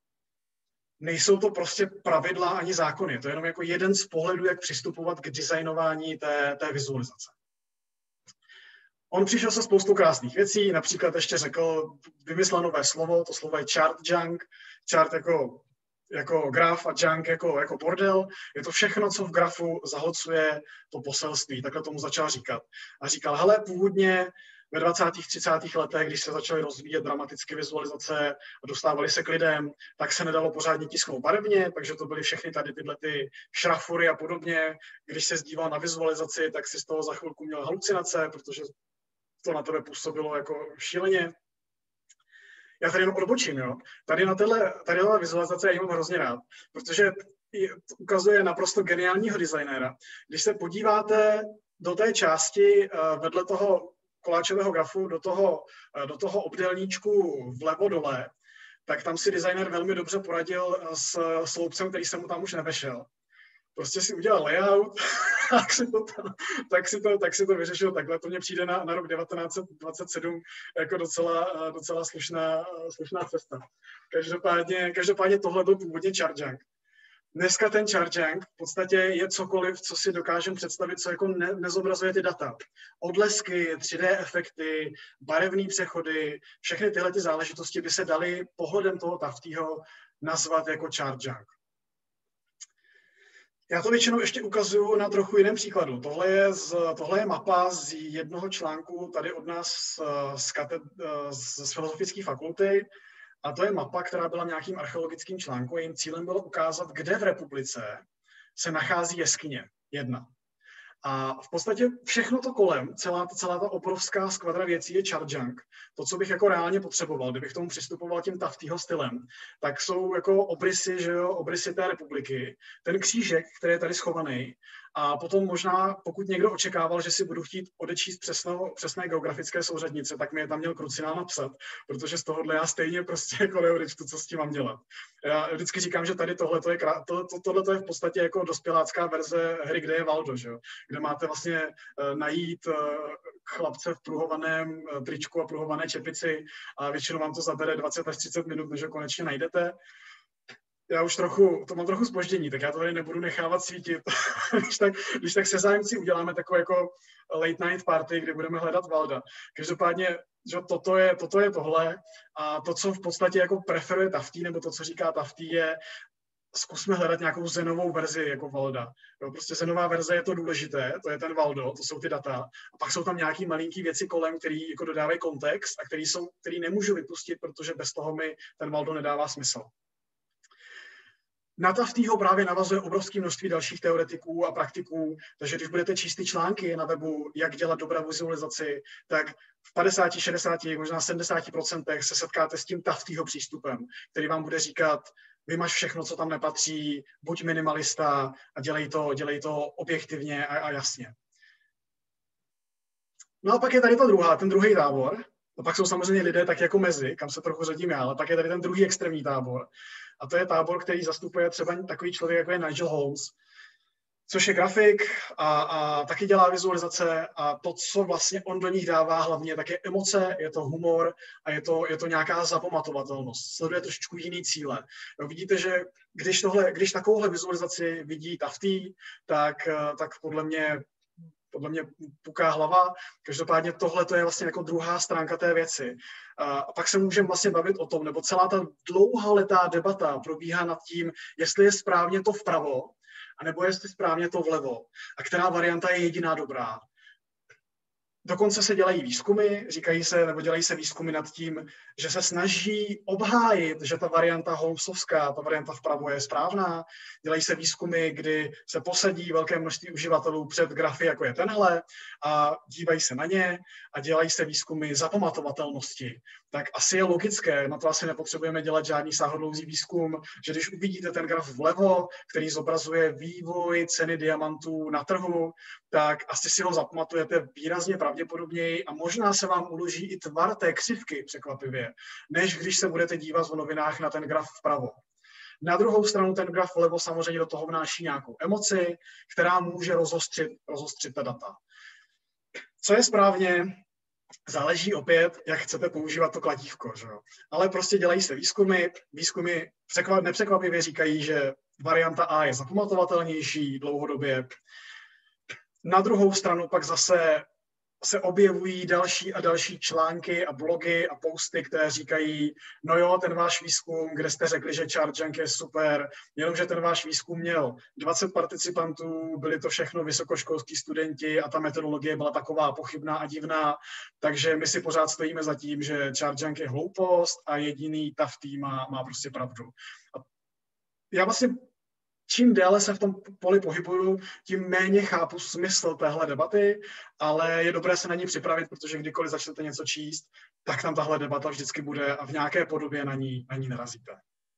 nejsou to prostě pravidla ani zákony. To je jenom jako jeden z pohledů, jak přistupovat k designování té vizualizace. On přišel se spoustou krásných věcí, například ještě řekl, vymyslel nové slovo, to slovo je chart junk, chart jako graf a junk jako bordel. Je to všechno, co v grafu zahlcuje to poselství, takhle tomu začal říkat. A říkal, hele, původně ve 20. 30. letech, když se začaly rozvíjet dramaticky vizualizace a dostávali se k lidem, tak se nedalo pořádně tisknout barevně, takže to byly všechny tady tyhle ty šrafury a podobně. Když se zdíval na vizualizaci, tak si z toho za chvilku měl halucinace, protože to na tebe působilo jako šíleně. Já tady jenom odbočím, jo. Tady na téhle vizualizace já ji mám hrozně rád, protože ukazuje naprosto geniálního designéra. Když se podíváte do té části vedle toho koláčového grafu, do toho obdélníčku vlevo dole, tak tam si designér velmi dobře poradil s sloupcem, který se mu tam už nevešel. Prostě si udělal layout, tak si to vyřešil takhle. To mně přijde na rok 1927 jako docela slušná cesta. Každopádně tohle byl původně chart junk. Dneska ten chart junk v podstatě je cokoliv, co si dokážeme představit, co jako nezobrazuje ty data. Odlesky, 3D efekty, barevné přechody, všechny tyhle ty záležitosti by se daly pohledem toho Tufteho nazvat jako chart junk. Já to většinou ještě ukazuju na trochu jiném příkladu. Tohle je mapa z jednoho článku tady od nás z Filozofické fakulty. A to je mapa, která byla nějakým archeologickým článku. Jejím cílem bylo ukázat, kde v republice se nachází jeskyně. Jedna. A v podstatě všechno to kolem, celá ta obrovská skvadra věcí je chart junk. To, co bych jako reálně potřeboval, kdybych tomu přistupoval tím Tufteho stylem, tak jsou jako obrysy té republiky, ten křížek, který je tady schovaný, a potom možná, pokud někdo očekával, že si budu chtít odečíst přesné geografické souřadnice, tak mi je tam měl krucinál napsat, protože z tohohle já stejně prostě jako neodečtu, co s tím mám dělat. Já vždycky říkám, že tady tohle je v podstatě jako dospělácká verze hry, kde je Valdo, že jo? Kde máte vlastně najít chlapce v pruhovaném tričku a pruhované čepici a většinou vám to zabere 20 až 30 minut, než ho konečně najdete. Já už mám trochu zpoždění, tak já to tady nebudu nechávat svítit. když tak se zájemci uděláme takovou jako late night party, kde budeme hledat Valda. Každopádně, že toto je tohle a to, co v podstatě jako preferuje Tufte, nebo to, co říká Tufte, je zkusme hledat nějakou zenovou verzi jako Valda. Jo, prostě zenová verze je to důležité, to je ten Valdo, to jsou ty data. A pak jsou tam nějaký malinký věci kolem, který jako dodávají kontext a který nemůžu vypustit, protože bez toho mi ten Valdo nedává smysl. Na Tufteho právě navazuje obrovské množství dalších teoretiků a praktiků, takže když budete číst ty články na webu, jak dělat dobrou vizualizaci, tak v 50, 60, možná 70% se setkáte s tím Tufteho přístupem, který vám bude říkat, vymaž všechno, co tam nepatří, buď minimalista a dělej to objektivně a jasně. No a pak je tady ten druhý tábor. A pak jsou samozřejmě lidé tak jako mezi, kam se trochu řadím já, ale pak je tady ten druhý extrémní tábor. A to je tábor, který zastupuje třeba takový člověk, jako je Nigel Holmes, což je grafik a taky dělá vizualizace a to, co vlastně on do nich dává hlavně, tak je emoce, je to humor a je to nějaká zapamatovatelnost. Sleduje trošičku jiný cíle. No, vidíte, že když takovouhle vizualizaci vidí Tufty, tak podle mě puká hlava. Každopádně tohle to je vlastně jako druhá stránka té věci. A pak se můžeme vlastně bavit o tom, nebo celá ta dlouholetá debata probíhá nad tím, jestli je správně to vpravo, anebo jestli správně to vlevo. A která varianta je jediná dobrá. Dokonce se dělají výzkumy, dělají se výzkumy nad tím, že se snaží obhájit, že ta varianta Holmesovská, ta varianta vpravo je správná. Dělají se výzkumy, kdy se posadí velké množství uživatelů před grafy, jako je tenhle, a dívají se na ně a dělají se výzkumy zapamatovatelnosti. Tak asi je logické, na to asi nepotřebujeme dělat žádný sáhodlouzí výzkum, že když uvidíte ten graf vlevo, který zobrazuje vývoj ceny diamantů na trhu, tak asi si ho zapamatujete výrazně pravděpodobněji a možná se vám uloží i tvar té křivky překvapivě, než když se budete dívat v novinách na ten graf vpravo. Na druhou stranu ten graf vlevo samozřejmě do toho vnáší nějakou emoci, která může rozostřit ta data. Co je správně, záleží opět, jak chcete používat to kladívko. Že? Ale prostě dělají se výzkumy nepřekvapivě říkají, že varianta A je zapamatovatelnější dlouhodobě. Na druhou stranu pak zase se objevují další a další články a blogy a posty, které říkají, no jo, ten váš výzkum, kde jste řekli, že ChargeJunk je super, jenomže ten váš výzkum měl 20 participantů, byli to všechno vysokoškolský studenti a ta metodologie byla taková pochybná a divná, takže my si pořád stojíme za tím, že ChargeJunk je hloupost a jediný Tufty má prostě pravdu. A já vlastně čím déle se v tom poli pohybuju, tím méně chápu smysl téhle debaty, ale je dobré se na ní připravit, protože kdykoliv začnete něco číst, tak tam tahle debata vždycky bude a v nějaké podobě na ní narazíte.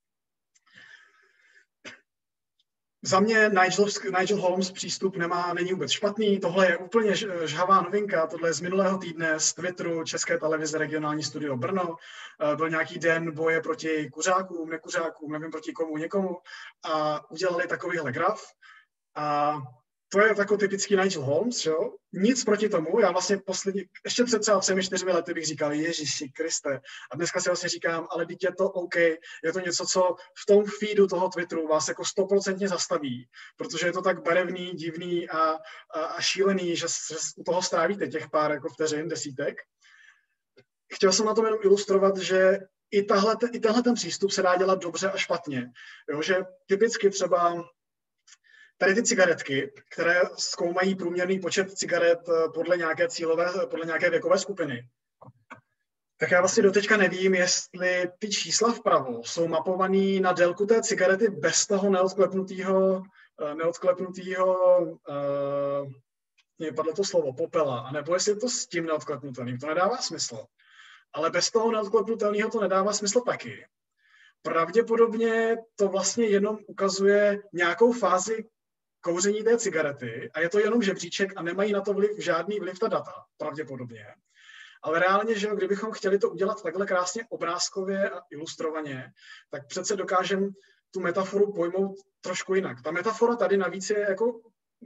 Za mě Nigel Holmes přístup není vůbec špatný, tohle je úplně žhavá novinka, tohle je z minulého týdne z Twitteru České televize Regionální studio Brno. Byl nějaký den boje proti kuřákům, nekuřákům, nevím proti komu, někomu a udělali takovýhle graf. A to je takový typický Nigel Holmes, jo? Nic proti tomu, já vlastně ještě před třeba 3-4 lety bych říkal, Ježiši Kriste, a dneska si vlastně říkám, ale teď je to OK, je to něco, co v tom feedu toho Twitteru vás jako 100% zastaví, protože je to tak barevný, divný a šílený, že u toho strávíte těch pár jako vteřin, desítek. Chtěl jsem na tom jenom ilustrovat, že i tenhle ten přístup se dá dělat dobře a špatně, jo? Že typicky třeba tady ty cigaretky, které zkoumají průměrný počet cigaret podle nějaké věkové skupiny. Tak já vlastně doteďka nevím, jestli ty čísla vpravo jsou mapovaný na délku té cigarety bez toho neodklepnutýho mě padlo to slovo, popela, anebo jestli je to s tím neodklepnutelným. To nedává smysl. Ale bez toho neodklepnutelného to nedává smysl taky. Pravděpodobně to vlastně jenom ukazuje nějakou fázi kouření té cigarety a je to jenom žebříček a nemají na to žádný vliv ta data, pravděpodobně. Ale reálně, že kdybychom chtěli to udělat takhle krásně obrázkově a ilustrovaně, tak přece dokážeme tu metaforu pojmout trošku jinak. Ta metafora tady navíc je jako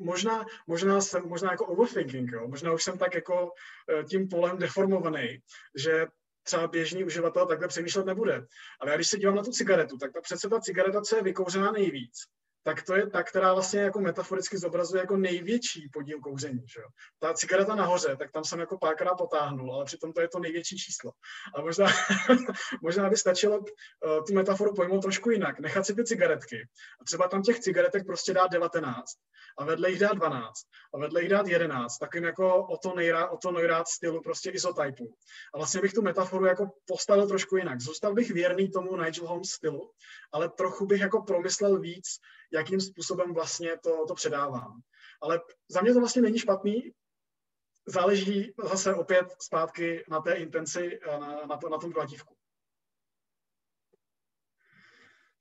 možná jako overthinking, jo? Možná už jsem tak jako tím polem deformovaný, že třeba běžný uživatel takhle přemýšlet nebude. Ale já když se dívám na tu cigaretu, tak přece ta cigareta, co je vykouřená nejvíc, tak to je ta, která vlastně jako metaforicky zobrazuje jako největší podíl kouření. Že? Ta cigareta nahoře, tak tam jsem jako párkrát potáhnul, ale přitom to je to největší číslo. A možná by stačilo tu metaforu pojmout trošku jinak. Nechat si ty cigaretky. A třeba tam těch cigaretek prostě dát 19 a vedle jich dát 12 a vedle jich dát 11, takovým jako o to nejrád stylu prostě izotypu. A vlastně bych tu metaforu jako postavil trošku jinak. Zůstal bych věrný tomu Nigel Holmes stylu, ale trochu bych jako promyslel víc, jakým způsobem vlastně to předávám. Ale za mě to vlastně není špatný, záleží zase opět zpátky na té intenci, na tom kladívku.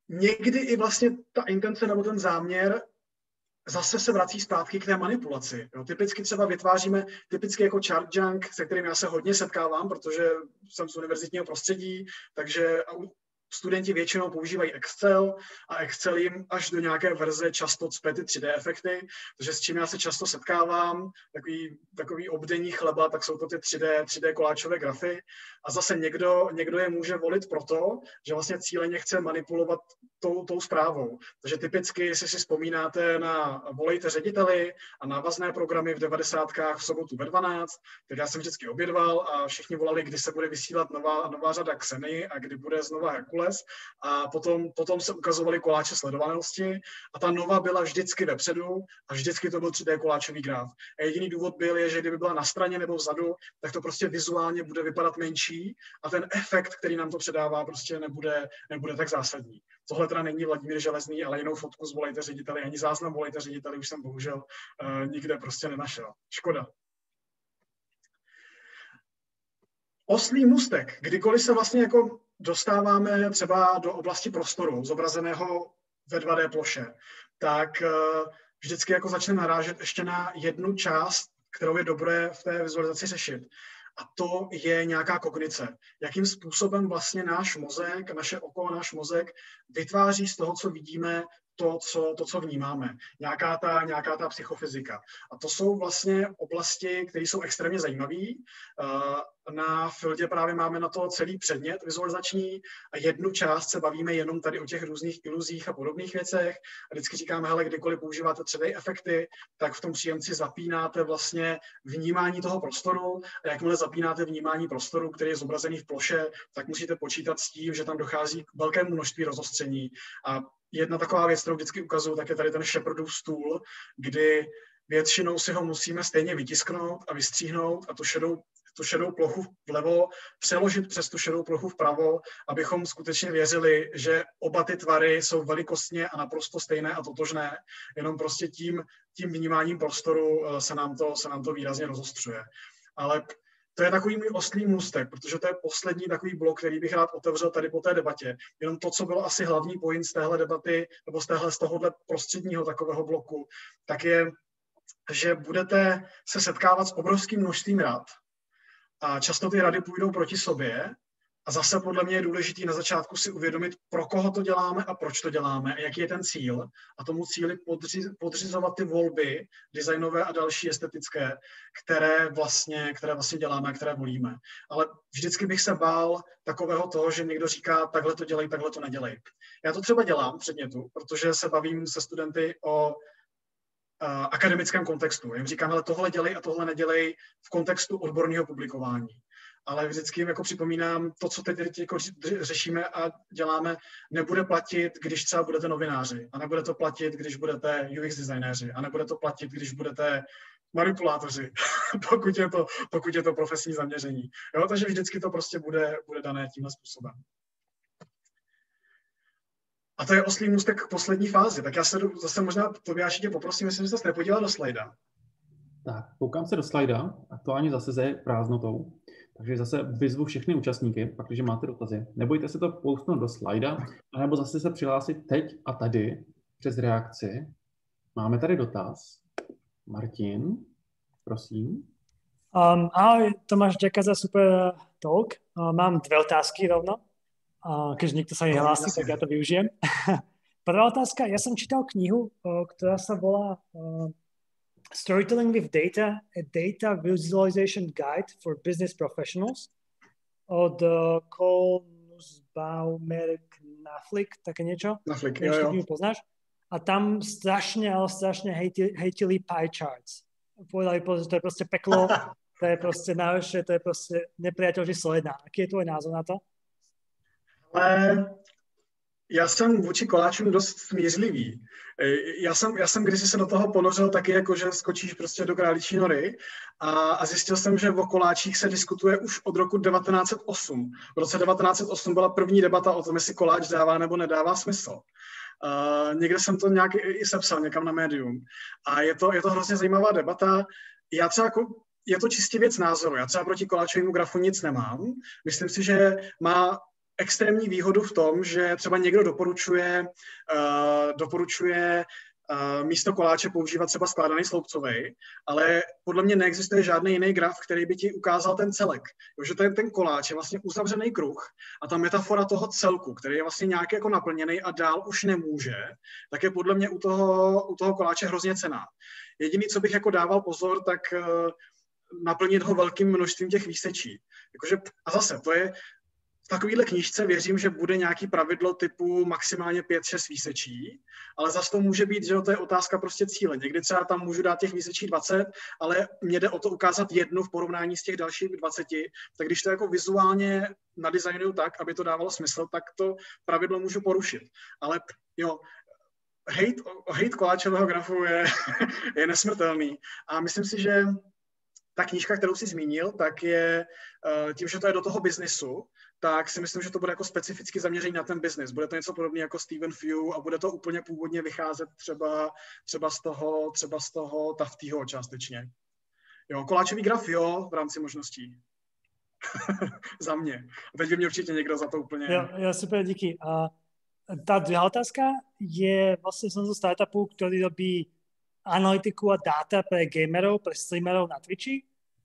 někdy i vlastně ta intence nebo ten záměr zase se vrací zpátky k té manipulaci. Jo. Typicky třeba vytváříme, typicky jako chart junk, se kterým já se hodně setkávám, protože jsem z univerzitního prostředí, takže studenti většinou používají Excel a Excel jim až do nějaké verze často cpe ty 3D efekty, takže s čím já se často setkávám, takový obdenní chleba, tak jsou to ty 3D koláčové grafy a zase někdo je může volit proto, že vlastně cíleně chce manipulovat tou zprávou. Takže typicky, jestli si vzpomínáte na Volejte řediteli a návazné programy v 90kách v sobotu ve 12, tak já jsem vždycky obědval a všichni volali, kdy se bude vysílat nová řada Xeny a kdy bude znova Herkules a potom se ukazovaly koláče sledovanosti a ta nova byla vždycky vepředu a vždycky to byl 3D koláčový graf. A jediný důvod byl, že kdyby byla na straně nebo vzadu, tak to prostě vizuálně bude vypadat menší a ten efekt, který nám to předává, prostě nebude tak zásadní. Tohle teda není Vladimír Železný, ale jinou fotku z Volejte řediteli, ani záznam Volejte řediteli už jsem bohužel nikde prostě nenašel. Škoda. Oslí můstek. Kdykoliv se vlastně jako dostáváme třeba do oblasti prostoru, zobrazeného ve 2D ploše, tak vždycky jako začneme narážet ještě na jednu část, kterou je dobré v té vizualizaci řešit. A to je nějaká kognice. Jakým způsobem vlastně náš mozek, naše oko, náš mozek vytváří z toho, co vidíme, to, co vnímáme. Nějaká ta psychofyzika. A to jsou vlastně oblasti, které jsou extrémně zajímavé. Na Fieldě právě máme na to celý předmět vizualizační a jednu část se bavíme jenom tady o těch různých iluzích a podobných věcech. A vždycky říkáme, hele, kdykoliv používáte 3D efekty, tak v tom příjemci zapínáte vlastně vnímání toho prostoru a jakmile zapínáte vnímání prostoru, který je zobrazený v ploše, tak musíte počítat s tím, že tam dochází k velkému množství rozostření. A jedna taková věc, kterou vždycky ukazuju, tak je tady ten Shepardův stůl, kdy většinou si ho musíme stejně vytisknout a vystříhnout a tu šedou plochu vlevo přeložit přes tu šedou plochu vpravo, abychom skutečně věřili, že oba ty tvary jsou velikostně a naprosto stejné a totožné, jenom prostě tím vnímáním prostoru se nám to výrazně rozostřuje. Ale to je takový můj oslý můstek, protože to je poslední takový blok, který bych rád otevřel tady po té debatě. Jenom to, co bylo asi hlavní point z téhle debaty, nebo z tohohle prostředního takového bloku, tak je, že budete se setkávat s obrovským množstvím rad a často ty rady půjdou proti sobě a zase podle mě je důležité na začátku si uvědomit, pro koho to děláme a proč to děláme a jaký je ten cíl a tomu cíli podřizovat ty volby designové a další estetické, které vlastně děláme a které volíme. Ale vždycky bych se bál takového toho, že někdo říká, takhle to dělej, takhle to nedělej. Já to třeba dělám v předmětu, protože se bavím se studenty o akademickém kontextu. Jim říkám, ale tohle dělej a tohle nedělej v kontextu odborného publikování. Ale vždycky jim jako připomínám, to, co teď jako řešíme a děláme, nebude platit, když třeba budete novináři. A nebude to platit, když budete UX designéři. A nebude to platit, když budete manipulátoři, pokud je to profesní zaměření. Jo, takže vždycky to prostě bude dané tímhle způsobem. A to je oslý můstek k poslední fázi. Tak já se zase možná, Tobiáši, tě poprosím, jestli jsi se nepodíval do slajda. Tak, koukám se do slajda, aktuálně zase je prázdnotou. Takže zase vyzvu všechny účastníky, pak, když máte dotazy, nebojte se to postnout do slajda, anebo zase se přihlásit teď a tady přes reakci. Máme tady dotaz. Martin, prosím. Ahoj, Tomáš, ďakujem za super talk. Mám dve otázky rovno. Keď nikto sa nehlási, tak ja to využijem. Prvá otázka, ja som čítal knihu, ktorá sa volá Storytelling with Data, a Data Visualization Guide for Business Professionals od Cole Nussbaum-Knaflic, také niečo? Knaflic, jo. Knihu poznáš? A tam strašne hejtili pie charts. Povedali, že to je proste peklo, to je proste najhoršie, to je proste nepriateľ číslo 1. Aký je tvoj názor na to? Ale já jsem vůči koláčům dost smířlivý. Já jsem kdysi se do toho ponořil taky, jako že skočíš prostě do králičí nory a zjistil jsem, že o koláčích se diskutuje už od roku 1908. V roce 1908 byla první debata o tom, jestli koláč dává nebo nedává smysl. Někde jsem to nějak i sepsal někam na médium. A je to hrozně zajímavá debata. Já třeba je to čistě věc názoru. Já třeba proti koláčovému grafu nic nemám. Myslím si, že má extrémní výhodu v tom, že třeba někdo doporučuje místo koláče používat třeba skládaný sloupcovej, ale podle mě neexistuje žádný jiný graf, který by ti ukázal ten celek. Takže ten koláč je vlastně uzavřený kruh a ta metafora toho celku, který je vlastně nějak jako naplněný a dál už nemůže, tak je podle mě u toho koláče hrozně cenná. Jediný, co bych jako dával pozor, tak naplnit ho velkým množstvím těch výsečí. Jakože, a zase, to je v takovéhle knížce věřím, že bude nějaký pravidlo typu maximálně 5-6 výsečí, ale zase to může být, že to je otázka prostě cíle. Někdy třeba tam můžu dát těch výsečí 20, ale mě jde o to ukázat jednu v porovnání s těch dalších 20, tak když to jako vizuálně nadizajnuju tak, aby to dávalo smysl, tak to pravidlo můžu porušit. Ale jo, hejt koláčového grafu je nesmrtelný. A myslím si, že ta knížka, kterou jsi zmínil, tak je tím, že to je do toho biznisu, tak si myslím, že to bude jako specificky zaměření na ten biznis. Bude to něco podobného jako Stephen Few a bude to úplně původně vycházet třeba z toho Tufteho částečně. Jo, koláčový graf, jo, v rámci možností. Za mě. A teď by mě určitě někdo za to úplně... Jo, super, díky. A tá druhá otázka je vlastne som zo startupu, ktorý robí analytiku a dáta pre gamerov, pre streamerov na Twitchi.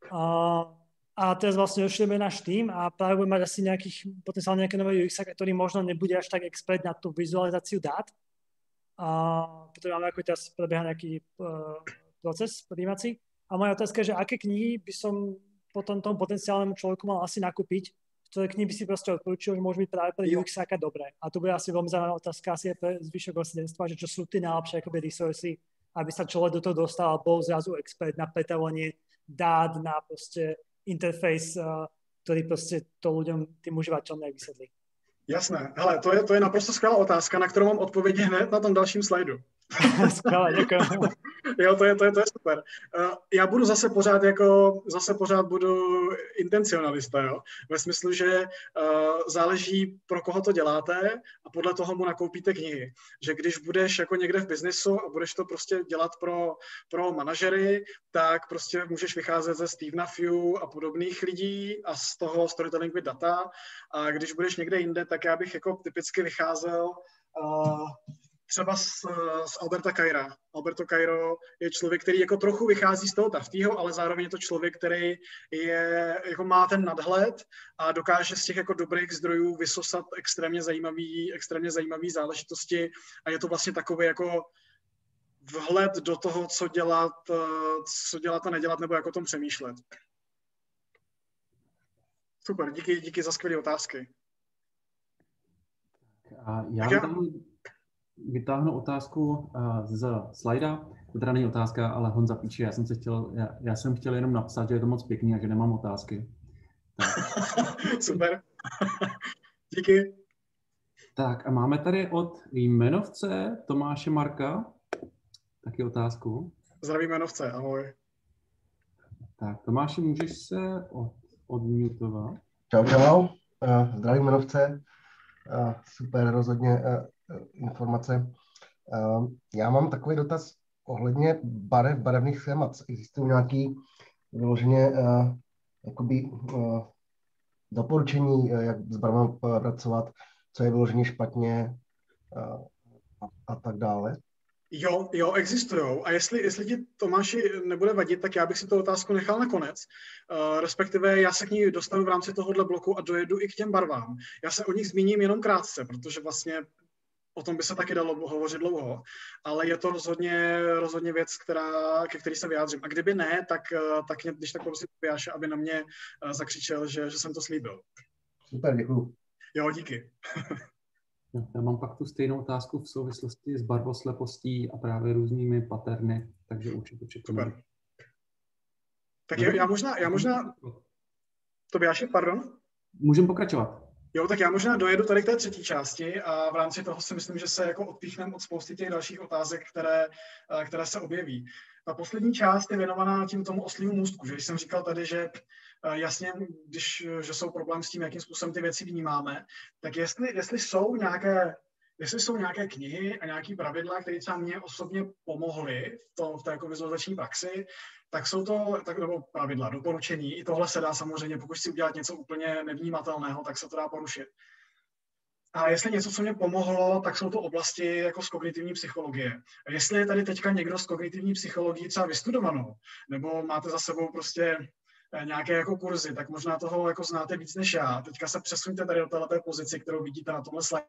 A teraz vlastne rozširujeme náš tým a práve budeme mať asi potenciálne nejaké nové UX, ktorý možno nebude až tak expert na tú vizualizáciu dát. Preto máme ako teraz prebieha nejaký proces príjmací. A moja otázka je, že aké knihy by som potom tomu potenciálnemu človeku mal asi nakúpiť, ktoré knihy by si proste odporučil, že môže byť práve pre UX-áka dobré. A to bude asi veľmi zaujímavá otázka asi aj pre zvyšok osadenstva, že čo sú tie najlepšie akoby resursy, aby sa človek do toho dostal a bol zrazu expert na pretavovanie dát, na proste interface, ktorý proste to ľuďom, tým užívateľom vysvetlí. Jasné. Hele, to je naprosto skvělá otázka, na kterou mám odpověď hned na tom dalším slajdu. Skvěle, děkuji. Jo, to je super. Já budu zase pořád budu intencionalista, jo? Ve smyslu, že záleží, pro koho to děláte a podle toho mu nakoupíte knihy. Že když budeš jako někde v biznesu a budeš to prostě dělat pro manažery, tak prostě můžeš vycházet ze Stephena Few a podobných lidí a z toho storytelling with data. A když budeš někde jinde, tak já bych jako typicky vycházel třeba z Alberta Caira. Alberto Cairo je člověk, který jako trochu vychází z toho Tufteho, ale zároveň je to člověk, který jako má ten nadhled a dokáže z těch jako dobrých zdrojů vysosat extrémně zajímavý záležitosti a je to vlastně takový jako vhled do toho, co dělat a nedělat, nebo jak o tom přemýšlet. Super, díky za skvělé otázky. A já vytáhnu otázku z slajda. To teda není otázka, ale Honza píše, já jsem chtěl jenom napsat, že je to moc pěkný a že nemám otázky. Super. Díky. Tak a máme tady od jmenovce Tomáše Marka taky otázku. Zdravím jmenovce, ahoj. Tak Tomáši, můžeš se odmutovat? Čau. Zdravím jmenovce. Super, rozhodně informace. Já mám takový dotaz ohledně barevných schémat. Existují nějaké vyloženě doporučení, jak s barvami pracovat, co je vyloženě špatně a tak dále? Jo, existujou. A jestli ti, Tomáši, nebude vadit, tak já bych si tu otázku nechal na konec. Respektive já se k ní dostanu v rámci tohohle bloku a dojedu i k těm barvám. Já se o nich zmíním jenom krátce, protože vlastně o tom by se taky dalo hovořit dlouho, ale je to rozhodně věc, ke který se vyjádřím. A kdyby ne, tak když tak prosím Tobiáše, aby na mě zakřičel, že jsem to slíbil. Super, děkuju. Jo, díky. Já mám pak tu stejnou otázku v souvislosti s barvoslepostí a právě různými paterny, takže určitě připravím. Super. Tak já možná... Tobiáši, pardon? Můžeme pokračovat. Jo, tak já možná dojedu tady k té třetí části a v rámci toho si myslím, že se jako odpíchneme od spousty těch dalších otázek, které se objeví. Ta poslední část je věnovaná tomu oslímu můstku, že když jsem říkal tady, že jasně, že jsou problém s tím, jakým způsobem ty věci vnímáme, tak jestli jsou nějaké knihy a nějaké pravidla, které třeba mě osobně pomohly v té jako vizualizační praxi, tak jsou to nebo pravidla, doporučení. I tohle se dá samozřejmě, pokud si udělat něco úplně nevnímatelného, tak se to dá porušit. A jestli něco, co mě pomohlo, tak jsou to oblasti jako z kognitivní psychologie. A jestli je tady teďka někdo z kognitivní psychologii třeba vystudovanou, nebo máte za sebou prostě nějaké jako kurzy, tak možná toho jako znáte víc než já. Teďka se přesuňte tady do této pozici, kterou vidíte na tomhle slajdu.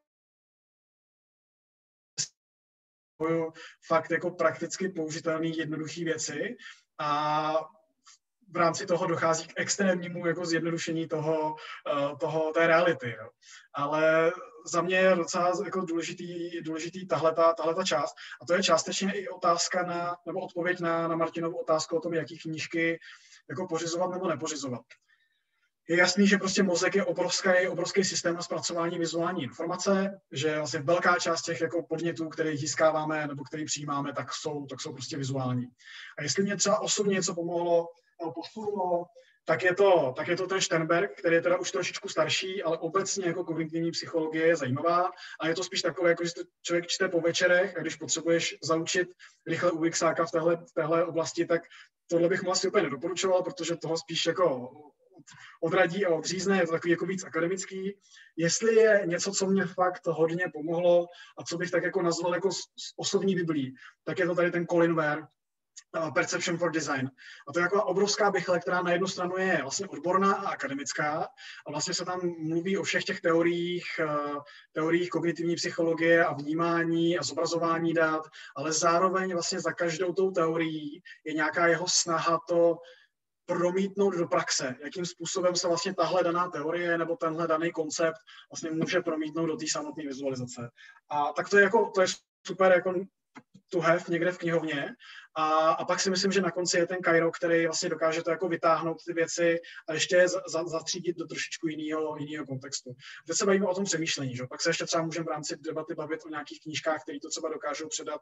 Fakt jako prakticky použitelné jednoduché věci a v rámci toho dochází k extrémnímu jako zjednodušení té reality. Jo. Ale za mě je docela jako důležitý tahleta část. A to je částečně i otázka nebo odpověď na Martinovu otázku o tom, jaký knížky jako pořizovat nebo nepořizovat. Je jasný, že prostě mozek je obrovský systém na zpracování vizuální informace, že vlastně velká část těch jako podnětů, které získáváme nebo které přijímáme, tak jsou prostě vizuální. A jestli mě třeba osobně něco pomohlo nebo posunulo, tak je to ten Sternberg, který je teda už trošičku starší, ale obecně jako kognitivní psychologie je zajímavá a je to spíš takové, jako že člověk čte po večerech a když potřebuješ zaučit rychle UXáka v téhle oblasti, tak tohle bych mu asi úplně nedoporučoval, protože toho spíš jako odradí a odřízne, je to takový jako víc akademický. Jestli je něco, co mě fakt hodně pomohlo a co bych tak jako nazval jako osobní biblí, tak je to tady ten Colin Ware, Perception for Design. A to je jako obrovská bychle, která na jednu stranu je vlastně odborná a akademická a vlastně se tam mluví o všech těch teoriích kognitivní psychologie a vnímání a zobrazování dat, ale zároveň vlastně za každou tou teorií je nějaká jeho snaha to promítnout do praxe, jakým způsobem se vlastně tahle daná teorie nebo tenhle daný koncept vlastně může promítnout do té samotné vizualizace. A tak to je super jako to have někde v knihovně. A pak si myslím, že na konci je ten Cairo, který vlastně dokáže to jako vytáhnout ty věci a ještě je zatřídit do trošičku jiného kontextu. Teď se bavíme o tom přemýšlení, že? Pak se ještě třeba můžeme v rámci debaty bavit o nějakých knížkách, které to třeba dokážou předat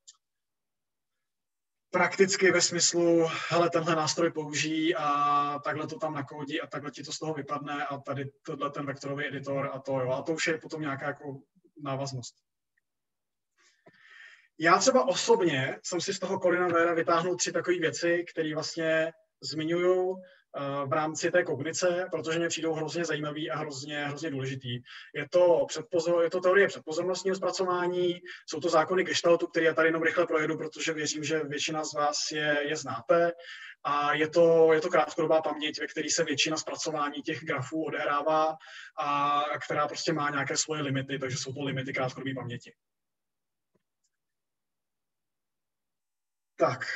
prakticky ve smyslu, hele, tenhle nástroj použij a takhle to tam nakódí a takhle ti to z toho vypadne a tady tohle ten vektorový editor a to jo. A to už je potom nějaká jako návaznost. Já třeba osobně jsem si z toho Colina Warea vytáhnul 3 takové věci, které vlastně zmiňuju v rámci té kognice, protože mě přijdou hrozně zajímavý a hrozně důležitý. Je to teorie předpozornostního zpracování, jsou to zákony Gestaltu, které já tady jenom rychle projedu, protože věřím, že většina z vás je znáte. A je to krátkodobá paměť, ve které se většina zpracování těch grafů odehrává a která prostě má nějaké svoje limity, takže jsou to limity krátkodobé paměti. Tak.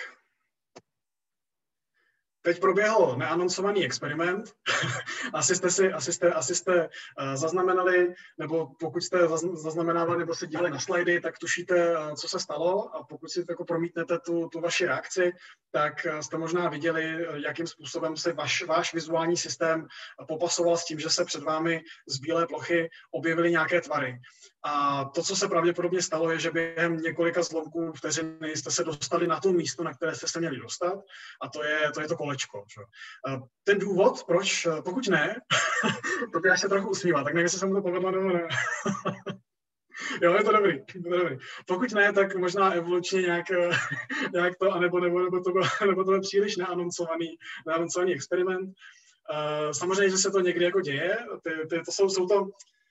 Teď proběhl neanoncovaný experiment. asi jste zaznamenali, nebo pokud jste zaznamenávali nebo se dívali na slajdy, tak tušíte, co se stalo. A pokud si jako promítnete tu vaši reakci, tak jste možná viděli, jakým způsobem se váš vizuální systém popasoval s tím, že se před vámi z bílé plochy objevily nějaké tvary. A to, co se pravděpodobně stalo, je, že během několika zlomků vteřiny jste se dostali na to místo, na které jste se měli dostat, a to je to kolečko. Že? Ten důvod, proč, pokud ne, to by až se trochu usmívá, tak nevím, jestli se mu to povedlo nebo ne. Jo, je to dobrý. Pokud ne, tak možná evolučně nějak to, anebo to byl příliš neanoncovaný experiment. Samozřejmě, že se to někdy jako děje, jsou to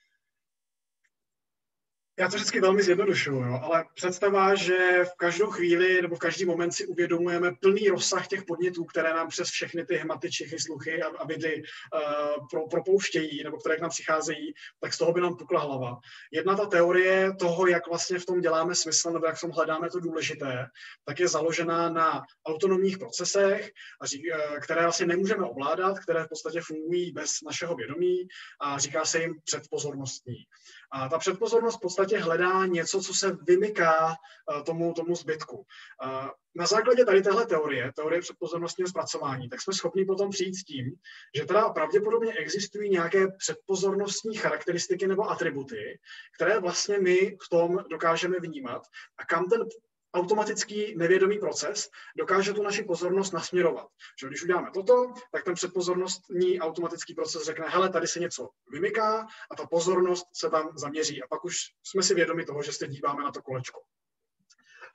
já to vždycky velmi zjednodušuju, jo, ale představa, že v každou chvíli nebo v každý moment si uvědomujeme plný rozsah těch podnětů, které nám přes všechny ty hmaty, čichy, sluchy a vidly propouštějí nebo které k nám přicházejí, tak z toho by nám pukla hlava. Jedna ta teorie toho, jak vlastně v tom děláme smysl nebo jak v tom hledáme to důležité, tak je založená na autonomních procesech, které vlastně nemůžeme ovládat, které v podstatě fungují bez našeho vědomí a říká se jim předpozornostní. A ta předpozornost v podstatě hledá něco, co se vymyká tomu zbytku. Na základě tady téhle teorie předpozornostního zpracování, tak jsme schopni potom přijít s tím, že teda pravděpodobně existují nějaké předpozornostní charakteristiky nebo atributy, které vlastně my v tom dokážeme vnímat a kam ten automatický nevědomý proces dokáže tu naši pozornost nasměrovat. Že když uděláme toto, tak ten předpozornostní automatický proces řekne, hele, tady se něco vymyká a ta pozornost se tam zaměří. A pak už jsme si vědomi toho, že se díváme na to kolečko.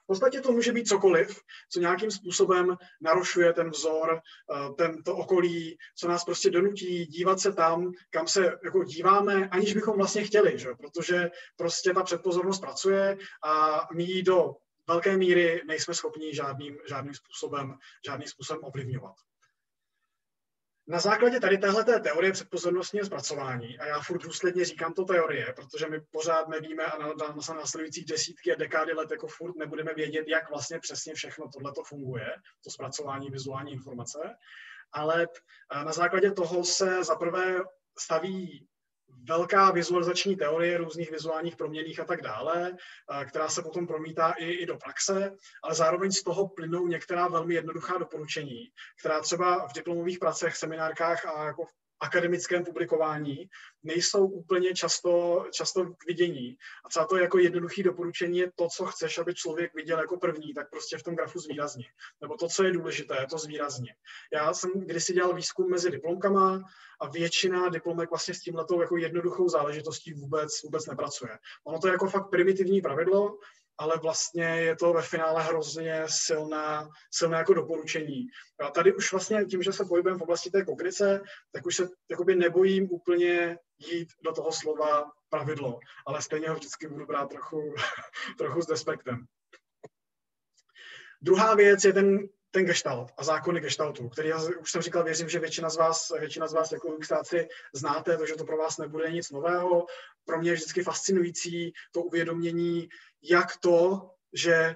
podstatě to může být cokoliv, co nějakým způsobem narušuje ten vzor, to okolí, co nás prostě donutí dívat se tam, kam se jako díváme, aniž bychom vlastně chtěli, že? Protože prostě ta předpozornost pracuje a my ji do velké míry nejsme schopni žádným způsobem ovlivňovat. Na základě tady téhleté teorie předpozornostního zpracování, a já furt důsledně říkám to teorie, protože my pořád nevíme a na následujících desítky a dekády let jako furt nebudeme vědět, jak vlastně přesně všechno tohleto funguje, to zpracování vizuální informace, ale na základě toho se zaprvé staví velká vizualizační teorie různých vizuálních proměnných a tak dále, která se potom promítá i do praxe, ale zároveň z toho plynou některá velmi jednoduchá doporučení, která třeba v diplomových pracech, seminárkách a jako v akademickém publikování nejsou úplně často k vidění. A třeba to jako jednoduché doporučení je to, co chceš, aby člověk viděl jako první, tak prostě v tom grafu zvýrazně. Nebo to, co je důležité, to zvýrazně. Já jsem kdysi dělal výzkum mezi diplomkama a většina diplomek vlastně s tímhletou jako jednoduchou záležitostí vůbec nepracuje. Ono to je jako fakt primitivní pravidlo, ale vlastně je to ve finále hrozně silné jako doporučení. A tady už vlastně tím, že se pohybujeme v oblasti té kognice, tak už se jakoby nebojím úplně jít do toho slova pravidlo, ale stejně ho vždycky budu brát trochu s despektem. Druhá věc je ten gestalt a zákony gestaltu, který já už jsem říkal, věřím, že většina z vás jako ilustráci znáte, takže to pro vás nebude nic nového. Pro mě je vždycky fascinující to uvědomění, jak to, že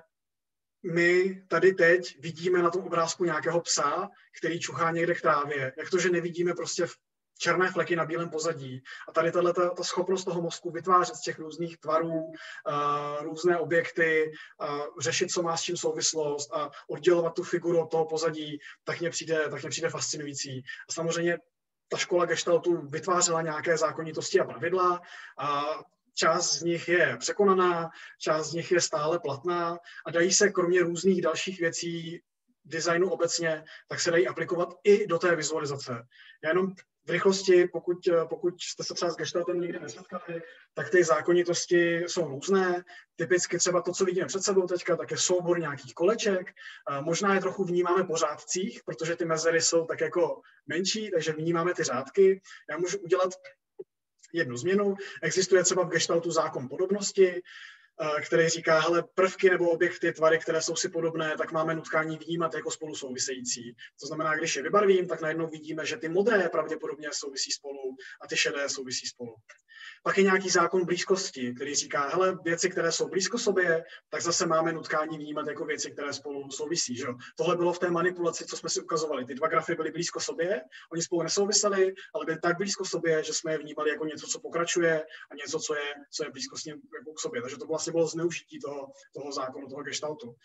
my tady teď vidíme na tom obrázku nějakého psa, který čuchá někde k trávě, jak to, že nevidíme prostě černé fleky na bílém pozadí. A tady ta schopnost toho mozku vytvářet z těch různých tvarů různé objekty, řešit, co má s čím souvislost a oddělovat tu figuru od toho pozadí, tak mně přijde fascinující. A samozřejmě ta škola gestaltu vytvářela nějaké zákonitosti a pravidla a část z nich je překonaná, část z nich je stále platná a dají se kromě různých dalších věcí designu obecně, tak se dají aplikovat i do té vizualizace. Já jenom v rychlosti, pokud jste se třeba s gestaltem nikdy nesetkali, tak ty zákonitosti jsou různé. Typicky třeba to, co vidíme před sebou teďka, tak je soubor nějakých koleček. Možná je trochu vnímáme po řádcích, protože ty mezery jsou tak jako menší, takže vnímáme ty řádky. Já můžu udělat jednu změnu. Existuje třeba v gestaltu zákon podobnosti, který říká, hele, prvky nebo objekty, tvary, které jsou si podobné, tak máme nutkání vnímat jako spolu související. To znamená, když je vybarvím, tak najednou vidíme, že ty modré pravděpodobně souvisí spolu a ty šedé souvisí spolu. Pak je nějaký zákon blízkosti, který říká, hele, věci, které jsou blízko sobě, tak zase máme nutkání vnímat jako věci, které spolu souvisí. Že? Tohle bylo v té manipulaci, co jsme si ukazovali. Ty dva grafy byly blízko sobě, oni spolu nesouviseli, ale byly tak blízko sobě, že jsme je vnímali jako něco, co pokračuje a něco, co je blízko s ním jako k sobě. Takže to vlastně bylo zneužití toho zákonu, toho gestaltu.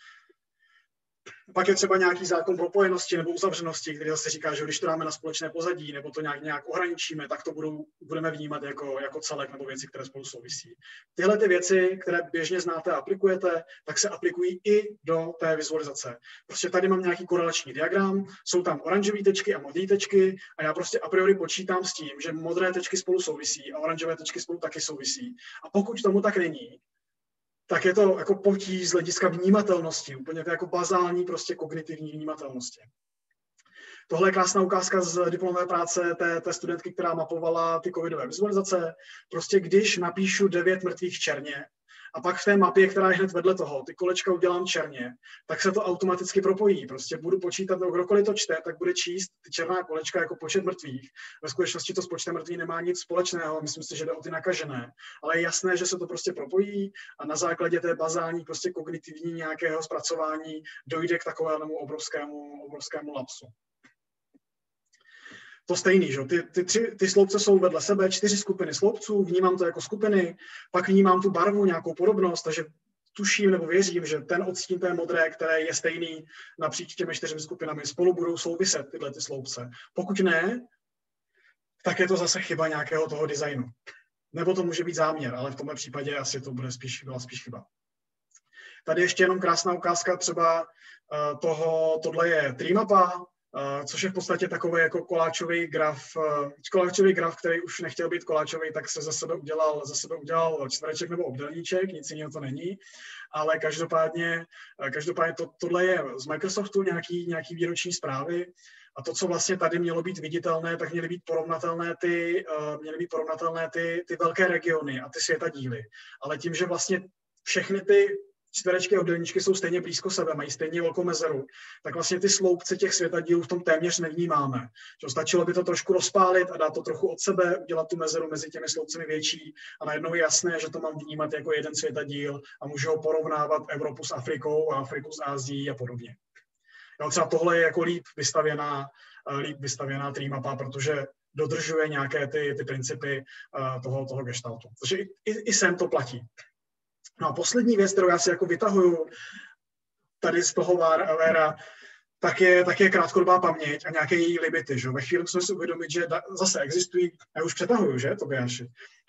Pak je třeba nějaký zákon propojenosti nebo uzavřenosti, který zase říká, že když to dáme na společné pozadí nebo to nějak ohraničíme, tak to budeme vnímat jako celek nebo věci, které spolu souvisí. Tyhle ty věci, které běžně znáte a aplikujete, tak se aplikují i do té vizualizace. Prostě tady mám nějaký korelační diagram, jsou tam oranžové tečky a modré tečky a já prostě a priori počítám s tím, že modré tečky spolu souvisí a oranžové tečky spolu taky souvisí. A pokud tomu tak není, tak je to jako potíž z hlediska vnímatelnosti, úplně to jako bazální prostě kognitivní vnímatelnosti. Tohle je krásná ukázka z diplomové práce té studentky, která mapovala ty covidové vizualizace. Prostě když napíšu 9 mrtvých černě a pak v té mapě, která je hned vedle toho, ty kolečka udělám černě, tak se to automaticky propojí. Prostě budu počítat, nebo kdokoliv to čte, tak bude číst ty černá kolečka jako počet mrtvých. Ve skutečnosti to s počtem mrtvých nemá nic společného, myslím si, že jde o ty nakažené. Ale je jasné, že se to prostě propojí a na základě té bazální prostě kognitivní nějakého zpracování dojde k takovému obrovskému lapsu. To stejný, že? Ty sloupce jsou vedle sebe, 4 skupiny sloupců, vnímám to jako skupiny, pak vnímám tu barvu, nějakou podobnost, takže tuším nebo věřím, že ten odstín té modré, které je stejný napříč těmi 4 skupinami, spolu budou souviset tyhle ty sloupce. Pokud ne, tak je to zase chyba nějakého toho designu. Nebo to může být záměr, ale v tomhle případě asi to byla spíš chyba. Tady ještě jenom krásná ukázka třeba tohle je tree mapa, což je v podstatě takový jako koláčový graf, který už nechtěl být koláčový, tak se ze sebe udělal čtvereček nebo obdélníček, nic jiného to není, ale každopádně tohle je z Microsoftu nějaký výroční zprávy a to, co vlastně tady mělo být viditelné, tak měly být porovnatelné ty velké regiony a ty světadíly, ale tím, že vlastně všechny ty čtverečky a obdélníčky jsou stejně blízko sebe, mají stejně velkou mezeru, tak vlastně ty sloupce těch světadílů v tom téměř nevnímáme. Že stačilo by to trošku rozpálit a dát to trochu od sebe, udělat tu mezeru mezi těmi sloupcemi větší a najednou je jasné, že to mám vnímat jako jeden světadíl a můžu ho porovnávat Evropu s Afrikou a Afriku s Ázií a podobně. Jo, třeba tohle je jako líp vystavěná tree-mapa, protože dodržuje nějaké ty principy toho gestaltu. Takže i sem to platí. No a poslední věc, kterou já si jako vytahuju tady z toho Vera, tak je krátkodobá paměť a nějaké její limity. Že? Ve chvíli musíme si uvědomit, že zase existují, já už přetahuju, že, Tobiáši?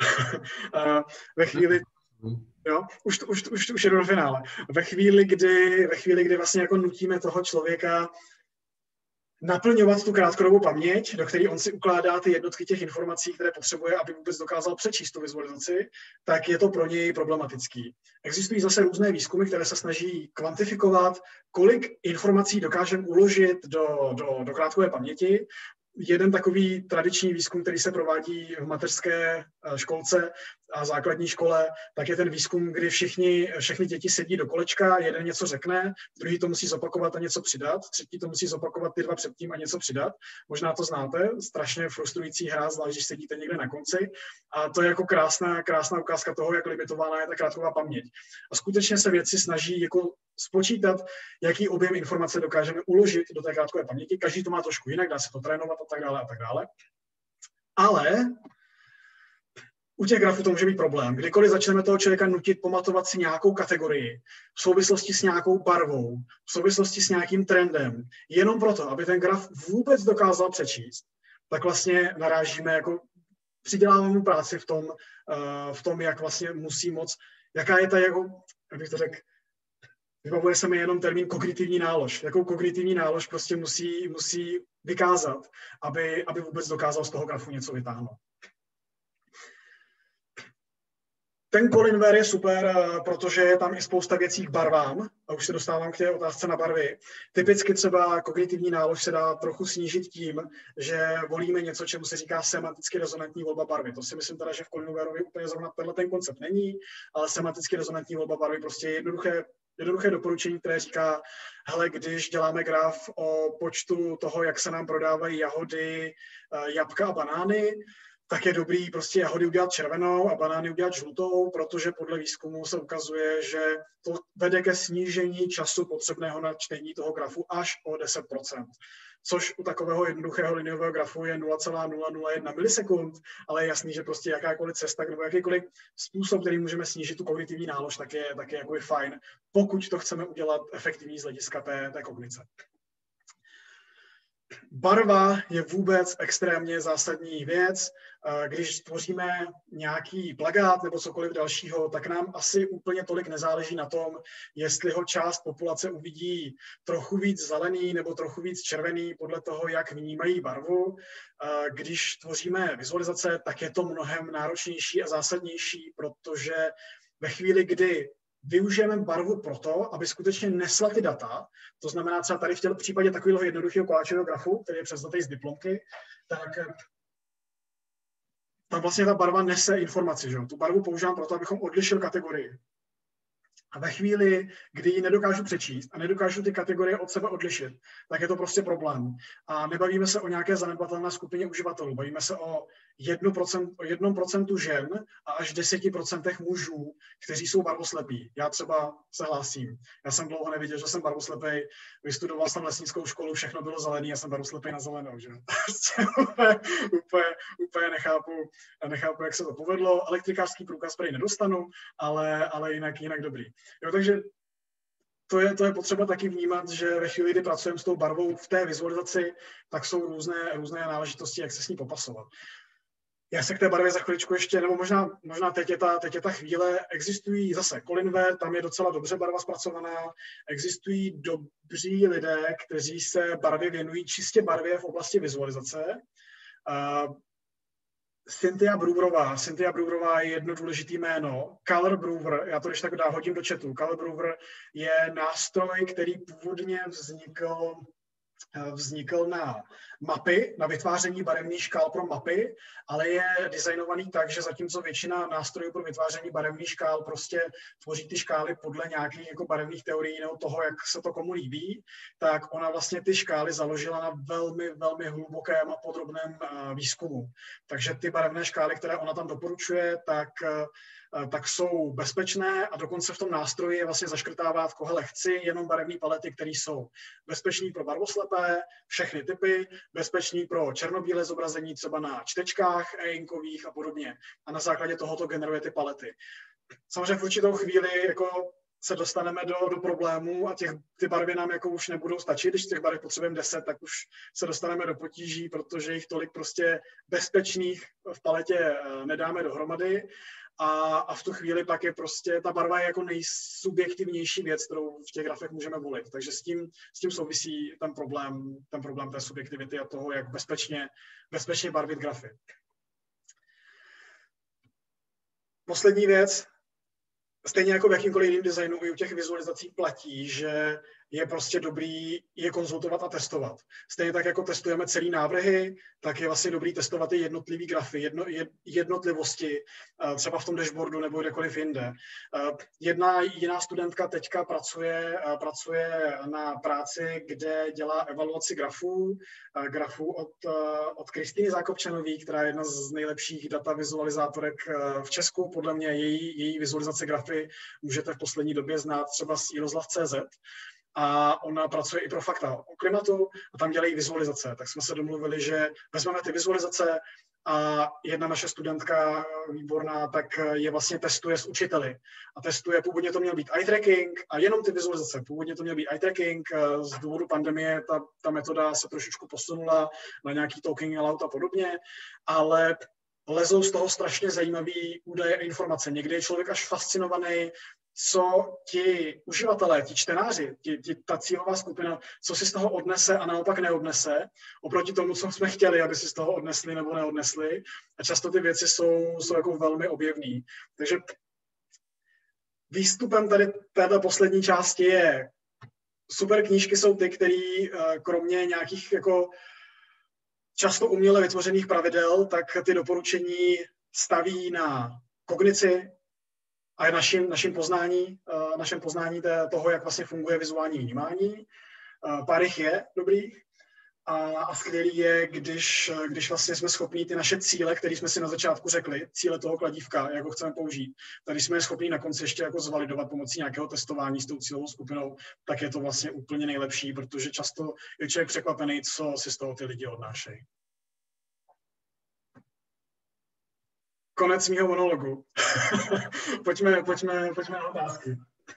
Ve chvíli, jo, už je do finále. Ve chvíli, kdy vlastně jako nutíme toho člověka naplňovat tu krátkodobou paměť, do které on si ukládá ty jednotky těch informací, které potřebuje, aby vůbec dokázal přečíst tu vizualizaci, tak je to pro něj problematický. Existují zase různé výzkumy, které se snaží kvantifikovat, kolik informací dokážeme uložit do krátkové paměti. Jeden takový tradiční výzkum, který se provádí v mateřské školce a základní škole, tak je ten výzkum, kdy všechny děti sedí do kolečka, jeden něco řekne, druhý to musí zopakovat a něco přidat, třetí to musí zopakovat ty dva předtím a něco přidat. Možná to znáte, strašně frustrující hra, zvlášť když sedíte někde na konci. A to je jako krásná ukázka toho, jak limitovaná je ta krátková paměť. A skutečně se vědci snaží jako spočítat, jaký objem informace dokážeme uložit do té krátkové paměti. Každý to má trošku jinak, dá se to trénovat a tak dále a tak dále. Ale u těch grafů to může být problém. Kdykoliv začneme toho člověka nutit pamatovat si nějakou kategorii v souvislosti s nějakou barvou, v souvislosti s nějakým trendem, jenom proto, aby ten graf vůbec dokázal přečíst, tak vlastně narážíme, jako přiděláme mu práci v tom, jak vlastně musí moc, jaká je ta, jako, jak bych to řekl, vybavuje se mi jenom termín kognitivní nálož. Jakou kognitivní nálož prostě musí vykázat, aby vůbec dokázal z toho grafu něco vytáhnout. Ten Colin Ver je super, protože je tam i spousta věcí k barvám. A už se dostávám k té otázce na barvy. Typicky třeba kognitivní nálož se dá trochu snížit tím, že volíme něco, čemu se říká semanticky rezonantní volba barvy. To si myslím teda, že v Colinu Verovi úplně zrovna ten koncept není, ale semanticky rezonantní volba barvy prostě je jednoduché doporučení, které říká, hele, když děláme graf o počtu toho, jak se nám prodávají jahody, jabka a banány, tak je dobrý prostě jahody udělat červenou a banány udělat žlutou, protože podle výzkumu se ukazuje, že to vede ke snížení času potřebného na čtení toho grafu až o 10%. Což u takového jednoduchého lineového grafu je 0,001 milisekund, ale je jasný, že prostě jakákoliv cesta nebo jakýkoliv způsob, který můžeme snížit tu kognitivní nálož, tak je jako fajn, pokud to chceme udělat efektivní z hlediska té kognice. Barva je vůbec extrémně zásadní věc. Když tvoříme nějaký plakát nebo cokoliv dalšího, tak nám asi úplně tolik nezáleží na tom, jestli ho část populace uvidí trochu víc zelený nebo trochu víc červený podle toho, jak vnímají barvu. Když tvoříme vizualizace, tak je to mnohem náročnější a zásadnější, protože ve chvíli, kdy využijeme barvu proto, aby skutečně nesla ty data. To znamená třeba tady v případě takového jednoduchého koláčového grafu, který je převzatý z diplomky, tak tam vlastně ta barva nese informaci. Že? Tu barvu používám proto, abychom odlišili kategorii. A ve chvíli, kdy ji nedokážu přečíst a nedokážu ty kategorie od sebe odlišit, tak je to prostě problém. A nebavíme se o nějaké zanedbatelné skupině uživatelů. Bavíme se o 1% žen a až 10% mužů, kteří jsou barvoslepí. Já třeba se hlásím. Já jsem dlouho neviděl, že jsem barvoslepej. Vystudoval jsem lesnickou školu, všechno bylo zelený, já jsem barvoslepej na zelenou. Že? úplně nechápu, jak se to povedlo. Elektrikářský průkaz prý nedostanu, ale jinak dobrý. Jo, takže to je potřeba taky vnímat, že ve chvíli, kdy pracujeme s tou barvou v té vizualizaci, tak jsou různé náležitosti, jak se s ní popasovat. Já se k té barvě za chviličku ještě, nebo možná teď je ta chvíle, existují zase Colinware, tam je docela dobře barva zpracovaná, existují dobří lidé, kteří se barvě věnují, čistě barvě v oblasti vizualizace. Cynthia Brewerová je jedno důležité jméno. Color Brewer, já to když tak hodím do chatu, Color Brewer je nástroj, který původně vznikl na mapy, na vytváření barevných škál pro mapy, ale je designovaný tak, že zatímco většina nástrojů pro vytváření barevných škál prostě tvoří ty škály podle nějakých jako barevných teorií nebo toho, jak se to komu líbí, tak ona vlastně ty škály založila na velmi, velmi hlubokém a podrobném výzkumu. Takže ty barevné škály, které ona tam doporučuje, tak jsou bezpečné a dokonce v tom nástroji je vlastně zaškrtává v kohle chci jenom barevné palety, které jsou bezpečný pro barvoslepé, všechny typy, bezpečný pro černobílé zobrazení třeba na čtečkách e-inkových a podobně. A na základě tohoto generuje ty palety. Samozřejmě v určitou chvíli jako se dostaneme do problémů a ty barvy nám jako už nebudou stačit. Když těch barev potřebujeme 10, tak už se dostaneme do potíží, protože jich tolik prostě bezpečných v paletě nedáme dohromady. A v tu chvíli pak je prostě, ta barva je jako nejsubjektivnější věc, kterou v těch grafech můžeme volit. Takže s tím souvisí ten problém té subjektivity a toho, jak bezpečně barvit grafy. Poslední věc, stejně jako v jakýmkoliv jiném designu i u těch vizualizací platí, že je prostě dobrý je konzultovat a testovat. Stejně tak, jako testujeme celý návrhy, tak je vlastně dobrý testovat i jednotlivý grafy, jednotlivosti, třeba v tom dashboardu nebo kdekoliv jinde. Jedna jiná studentka teďka pracuje na práci, kde dělá evaluaci grafů od Kristýny Zákopčanové, která je jedna z nejlepších data vizualizátorek v Česku. Podle mě její vizualizace grafy můžete v poslední době znát třeba z iroslav.cz. A ona pracuje i pro Fakta o klimatu a tam dělají vizualizace. Tak jsme se domluvili, že vezmeme ty vizualizace a jedna naše studentka výborná, tak je vlastně testuje s učiteli. A testuje, původně to měl být eye tracking a jenom ty vizualizace. Původně to měl být eye tracking, z důvodu pandemie ta metoda se trošičku posunula na nějaký talking aloud a podobně, ale lezou z toho strašně zajímavý údaje a informace. Někdy je člověk až fascinovaný, co ti uživatelé, ti čtenáři, ta cílová skupina, co si z toho odnese a naopak neodnese, oproti tomu, co jsme chtěli, aby si z toho odnesli nebo neodnesli. A často ty věci jsou jako velmi objevný. Takže výstupem tady této poslední části je, super knížky jsou ty, které kromě nějakých jako často uměle vytvořených pravidel, tak ty doporučení staví na kognici, a je našem poznání toho, jak vlastně funguje vizuální vnímání. Pár jich je dobrých a skvělý je, když vlastně jsme schopni ty naše cíle, které jsme si na začátku řekli, cíle toho kladívka, jak ho chceme použít, tady jsme je schopni na konci ještě jako zvalidovat pomocí nějakého testování s tou cílovou skupinou, tak je to vlastně úplně nejlepší, protože často je člověk překvapený, co si z toho ty lidi odnášejí. Konec mýho monologu. pojďme na otázky.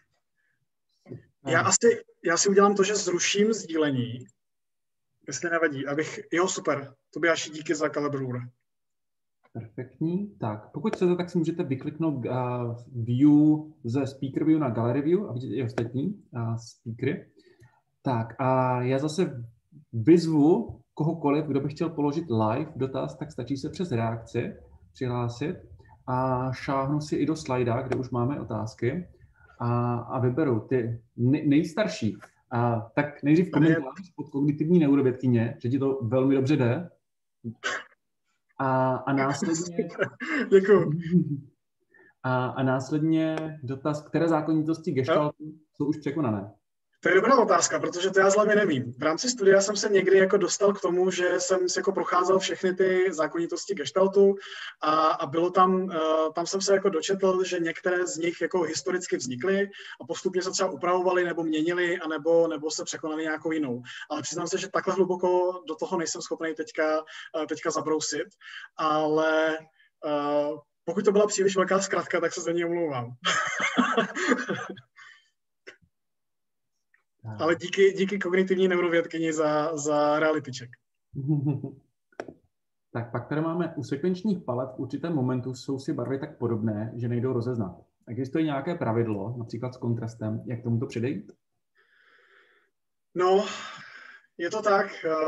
Já si udělám to, že zruším sdílení, jestli nevadí, jo, super, Tobiáši, díky za Color Brewer. Perfektní. Tak, pokud chcete, tak si můžete vykliknout view ze speaker view na gallery view a vidět i ostatní speakery. Tak a já zase vyzvu kohokoliv, kdo by chtěl položit live dotaz, tak stačí se přes reakci přihlásit a šáhnu si i do slajda, kde už máme otázky a vyberu ty nejstarší. Tak nejdřív komentář od kognitivní neurovědkyně, že ti to velmi dobře jde. A následně... Děkuju. A následně dotaz, které zákonitosti gestaltu jsou už překonané. To je dobrá otázka, protože to já z hlavy nevím. V rámci studia jsem se někdy jako dostal k tomu, že jsem si jako procházel všechny ty zákonitosti gestaltu a bylo tam jsem se jako dočetl, že některé z nich jako historicky vznikly a postupně se třeba upravovaly nebo měnily nebo se překonaly nějakou jinou. Ale přiznám se, že takhle hluboko do toho nejsem schopný teďka zabrousit, ale pokud to byla příliš velká zkratka, tak se za ní omlouvám. Ale díky kognitivní neurovědkyni za reality check. Tak pak tady máme u sekvenčních palet v určitém momentu jsou si barvy tak podobné, že nejdou rozeznat. Existuje nějaké pravidlo, například s kontrastem, jak tomuto předejít? No, je to tak.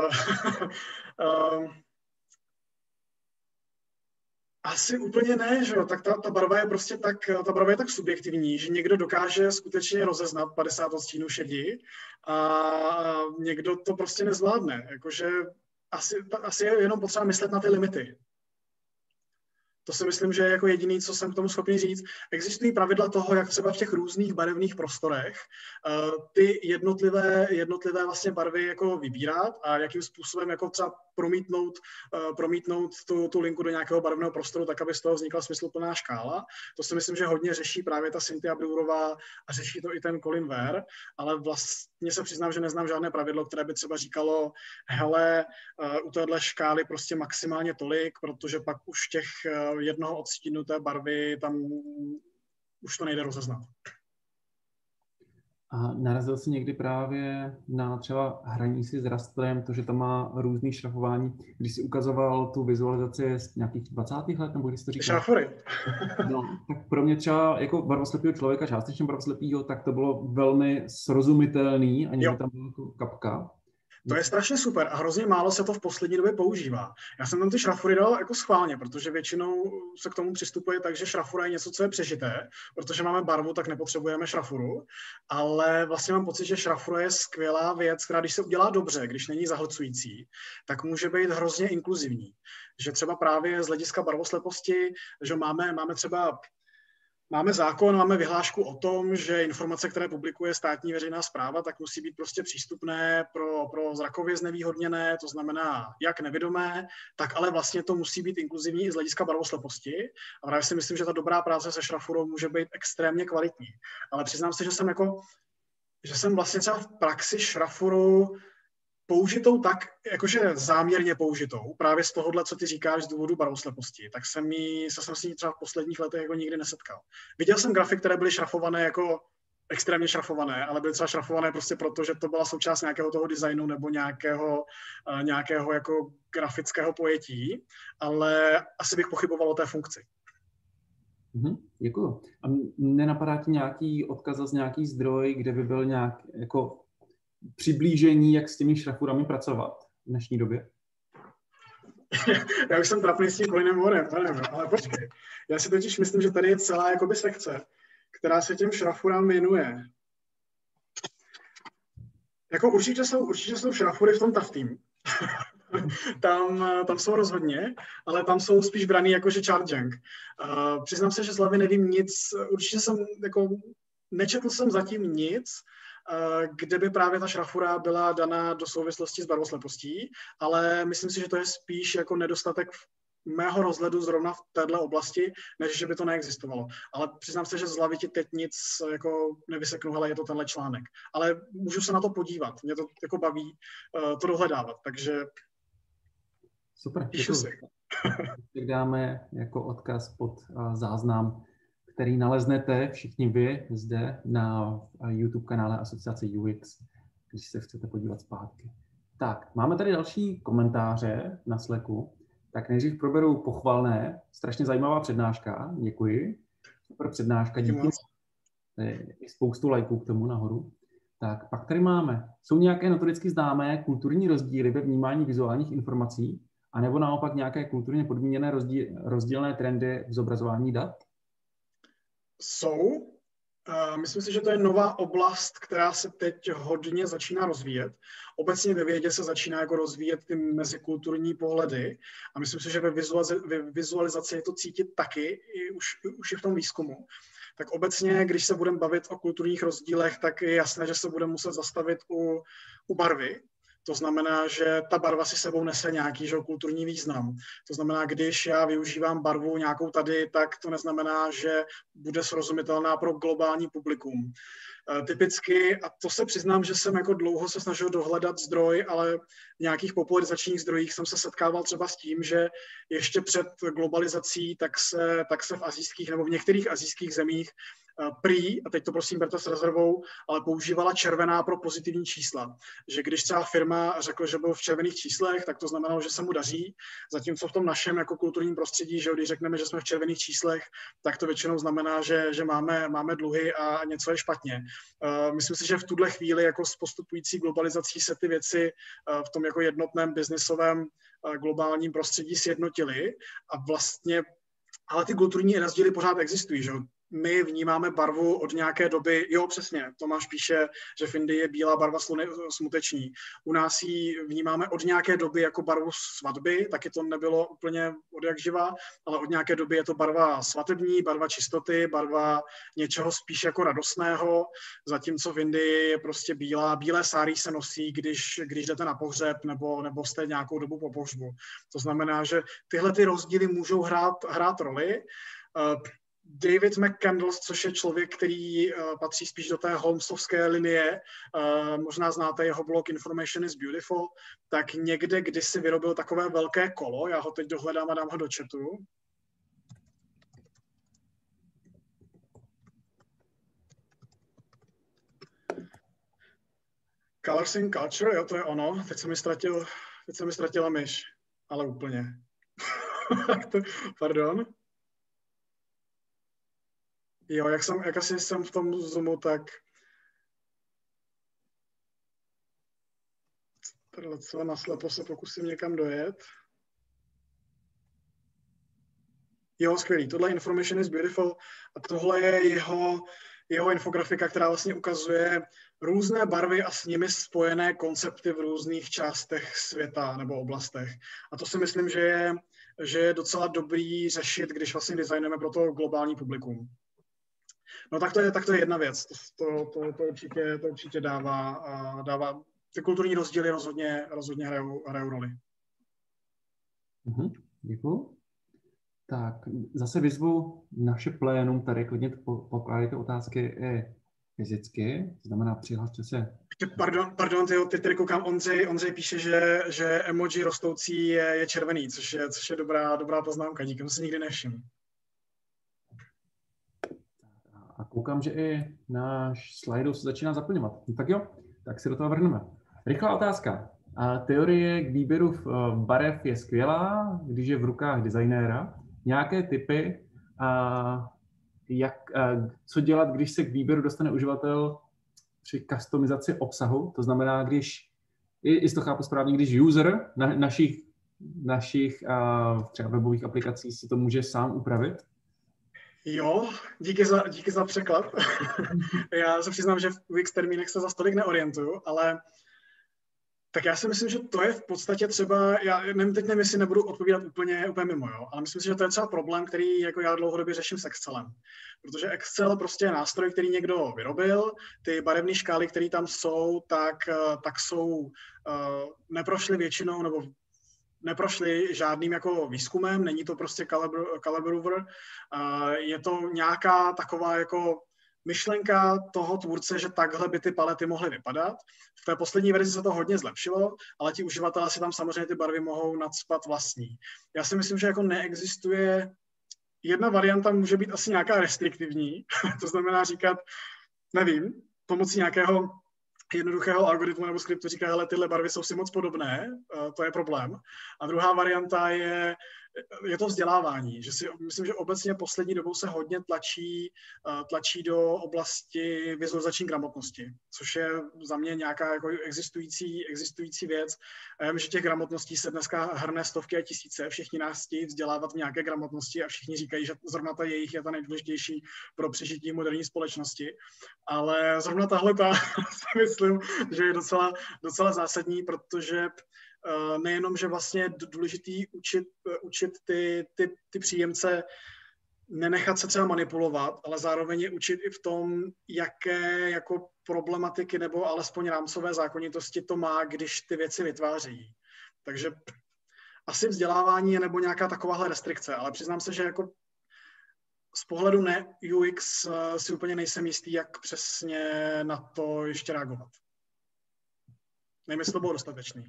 Asi úplně ne, že jo, tak ta barva je prostě tak subjektivní, že někdo dokáže skutečně rozeznat 50 odstínů šedi a někdo to prostě nezvládne, jakože asi je jenom potřeba myslet na ty limity. To si myslím, že je jako jediný, co jsem k tomu schopný říct. Existují pravidla toho, jak třeba v těch různých barevných prostorech ty jednotlivé vlastně barvy jako vybírat a jakým způsobem jako třeba promítnout tu linku do nějakého barevného prostoru, tak aby z toho vznikla smysluplná škála. To si myslím, že hodně řeší právě ta Cynthia Brewerová a řeší to i ten Colin Ware, ale vlastně se přiznám, že neznám žádné pravidlo, které by třeba říkalo, hele, u téhle škály prostě maximálně tolik, protože pak už těch jednoho odstínu té barvy tam už to nejde rozeznat. A narazil jsi někdy právě na třeba hraní si s rastrem, to, že tam má různý šrafování, když jsi ukazoval tu vizualizaci z nějakých 20. let, nebo když jsi to říkal? Šrafory. No, tak pro mě třeba jako barvoslepého člověka, částečně barvoslepého, tak to bylo velmi srozumitelný, aniž by tam byla kapka. To je strašně super a hrozně málo se to v poslední době používá. Já jsem tam ty šrafury dal jako schválně, protože většinou se k tomu přistupuje tak, že šrafura je něco, co je přežité, protože máme barvu, tak nepotřebujeme šrafuru, ale vlastně mám pocit, že šrafura je skvělá věc, která když se udělá dobře, když není zahlcující, tak může být hrozně inkluzivní. Že třeba právě z hlediska barvosleposti, že máme zákon, máme vyhlášku o tom, že informace, které publikuje státní veřejná správa, tak musí být prostě přístupné pro zrakově znevýhodněné, to znamená jak nevidomé, tak ale vlastně to musí být inkluzivní i z hlediska barvosleposti. A právě si myslím, že ta dobrá práce se šrafurou může být extrémně kvalitní. Ale přiznám se, že jsem vlastně třeba v praxi šrafuru použitou tak, jakože záměrně použitou, právě z tohohle, co ty říkáš z důvodu barvosleposti, tak jsem s ní třeba v posledních letech jako nikdy nesetkal. Viděl jsem grafy, které byly šrafované jako extrémně šrafované, ale byly třeba šrafované prostě proto, že to byla součást nějakého toho designu nebo nějakého jako grafického pojetí, ale asi bych pochyboval o té funkci. Děkuju. A nenapadá ti nějaký odkaz z nějaký zdroj, kde by byl nějak jako přiblížení, jak s těmi šrafurami pracovat v dnešní době? Já už jsem trapný s tím Colinem Warem, ale počkej. Já si totiž myslím, že tady je celá jakoby sekce, která se těm šrafurám věnuje. Jako určitě jsou šrafury v tom Tafteam. Tam jsou rozhodně, ale tam jsou spíš braný jakože charging. Přiznám se, že z hlavy nevím nic, určitě jsem jako nečetl jsem zatím nic, kde by právě ta šrafura byla daná do souvislosti s barvoslepostí, ale myslím si, že to je spíš jako nedostatek mého rozhledu zrovna v této oblasti, než že by to neexistovalo. Ale přiznám se, že z hlavy ti teď nic jako nevyseknu, ale je to tenhle článek. Ale můžu se na to podívat, mě to jako baví to dohledávat, takže super, píšu si. Tak dáme jako odkaz pod záznam, který naleznete všichni vy zde na YouTube kanále Asociace UX, když se chcete podívat zpátky. Tak, máme tady další komentáře na Slacku. Tak nejdřív proberu pochvalné. Strašně zajímavá přednáška, děkuji. Super přednáška, díky. Je spoustu lajků k tomu nahoru. Tak, pak tady máme. Jsou nějaké notoricky známé kulturní rozdíly ve vnímání vizuálních informací, anebo naopak nějaké kulturně podmíněné rozdílné trendy v zobrazování dat? Jsou. Myslím si, že to je nová oblast, která se teď hodně začíná rozvíjet. Obecně ve vědě se začíná jako rozvíjet ty mezikulturní pohledy a myslím si, že ve vizualizaci je to cítit taky, už i v tom výzkumu. Tak obecně, když se budeme bavit o kulturních rozdílech, tak je jasné, že se budeme muset zastavit u barvy. To znamená, že ta barva si sebou nese nějaký kulturní význam. To znamená, když já využívám barvu nějakou tady, tak to neznamená, že bude srozumitelná pro globální publikum. Typicky, a to se přiznám, že jsem jako dlouho se snažil dohledat zdroj, ale v nějakých popularizačních zdrojích jsem se setkával třeba s tím, že ještě před globalizací tak se v asijských nebo v některých asijských zemích prý, a teď to prosím berte s rezervou, ale používala červená pro pozitivní čísla. Že když třeba firma řekla, že byl v červených číslech, tak to znamenalo, že se mu daří, zatímco v tom našem jako kulturním prostředí, že když řekneme, že jsme v červených číslech, tak to většinou znamená, že máme dluhy a něco je špatně. Myslím si, že v tuhle chvíli jako s postupující globalizací se ty věci v tom jako jednotném biznisovém globálním prostředí sjednotily a vlastně, ale ty kulturní rozdíly pořád existují, že? My vnímáme barvu od nějaké doby, jo přesně, Tomáš píše, že v Indii je bílá barva smuteční. U nás ji vnímáme od nějaké doby jako barvu svatby, taky to nebylo úplně od jak živa, ale od nějaké doby je to barva svatební, barva čistoty, barva něčeho spíš jako radostného, zatímco v Indii je prostě bílá. Bílé sáry se nosí, když jdete na pohřeb nebo jste nějakou dobu po pohřbu. To znamená, že tyhle ty rozdíly můžou hrát roli. David McCandless, což je člověk, který patří spíš do té Holmesovské linie, možná znáte jeho blog Information is Beautiful, tak někde kdysi vyrobil takové velké kolo, já ho teď dohledám a dám ho do chatu. Colors in Culture, jo, to je ono, teď se mi ztratila myš, ale úplně. Pardon. Jo, jak asi jsem v tom Zoomu, tak tohle celé naslepo se pokusím někam dojet. Jo, skvělý. Tohle Information is Beautiful a tohle je jeho infografika, která vlastně ukazuje různé barvy a s nimi spojené koncepty v různých částech světa nebo oblastech. A to si myslím, že je docela dobrý řešit, když vlastně designujeme pro to globální publikum. No tak to je jedna věc. To určitě dává. Ty kulturní rozdíly rozhodně hrajou roli. Děkuju. Tak zase vyzvu naše plénum, tady klidně pokládejte otázky i fyzicky, to znamená přihlašte se. Pardon, teď tady koukám, Ondřej píše, že emoji rostoucí je červený, což je dobrá poznámka, díky, to si nikdy nevšiml. A koukám, že i náš slajdo se začíná zaplňovat. No tak jo, tak si do toho vrhneme. Rychlá otázka. Teorie k výběru barev je skvělá, když je v rukách designéra. Nějaké tipy, co dělat, když se k výběru dostane uživatel při customizaci obsahu? To znamená, když, jestli to chápu správně, když user našich třeba webových aplikací si to může sám upravit? Jo, díky za překlad. Já se přiznám, že v UX termínech se za stolik neorientuju, ale tak já si myslím, že to je v podstatě třeba, teď nevím, jestli nebudu odpovídat úplně mimo, jo, ale myslím si, že to je třeba problém, který jako já dlouhodobě řeším s Excelem. Protože Excel prostě je nástroj, který někdo vyrobil, ty barevné škály, které tam jsou, tak jsou, neprošly většinou, nebo neprošly žádným jako výzkumem, není to prostě caliber, je to nějaká taková jako myšlenka toho tvůrce, že takhle by ty palety mohly vypadat. V té poslední verzi se to hodně zlepšilo, ale ti uživatelé si tam samozřejmě ty barvy mohou nacpat vlastní. Já si myslím, že jako neexistuje, jedna varianta může být asi nějaká restriktivní, to znamená říkat, nevím, pomocí nějakého jednoduchého algoritmu nebo skriptu říká, hele, tyhle barvy jsou si moc podobné, to je problém. A druhá varianta je to vzdělávání, že si myslím, že obecně poslední dobou se hodně tlačí do oblasti vizualizační gramotnosti, což je za mě nějaká jako existující věc. A já vím, že těch gramotností se dneska hrne stovky a tisíce, všichni nás chtějí vzdělávat v nějaké gramotnosti a všichni říkají, že zrovna ta jejich je ta nejdůležitější pro přežití moderní společnosti. Ale zrovna tahle si myslím, že je docela zásadní, protože nejenom, že vlastně je důležitý učit ty příjemce nenechat se třeba manipulovat, ale zároveň je učit i v tom, jaké jako problematiky nebo alespoň rámcové zákonitosti to má, když ty věci vytváří. Takže asi vzdělávání je nebo nějaká takováhle restrikce, ale přiznám se, že jako z pohledu ne UX si úplně nejsem jistý, jak přesně na to ještě reagovat. Nevím, jestli to bylo dostatečný.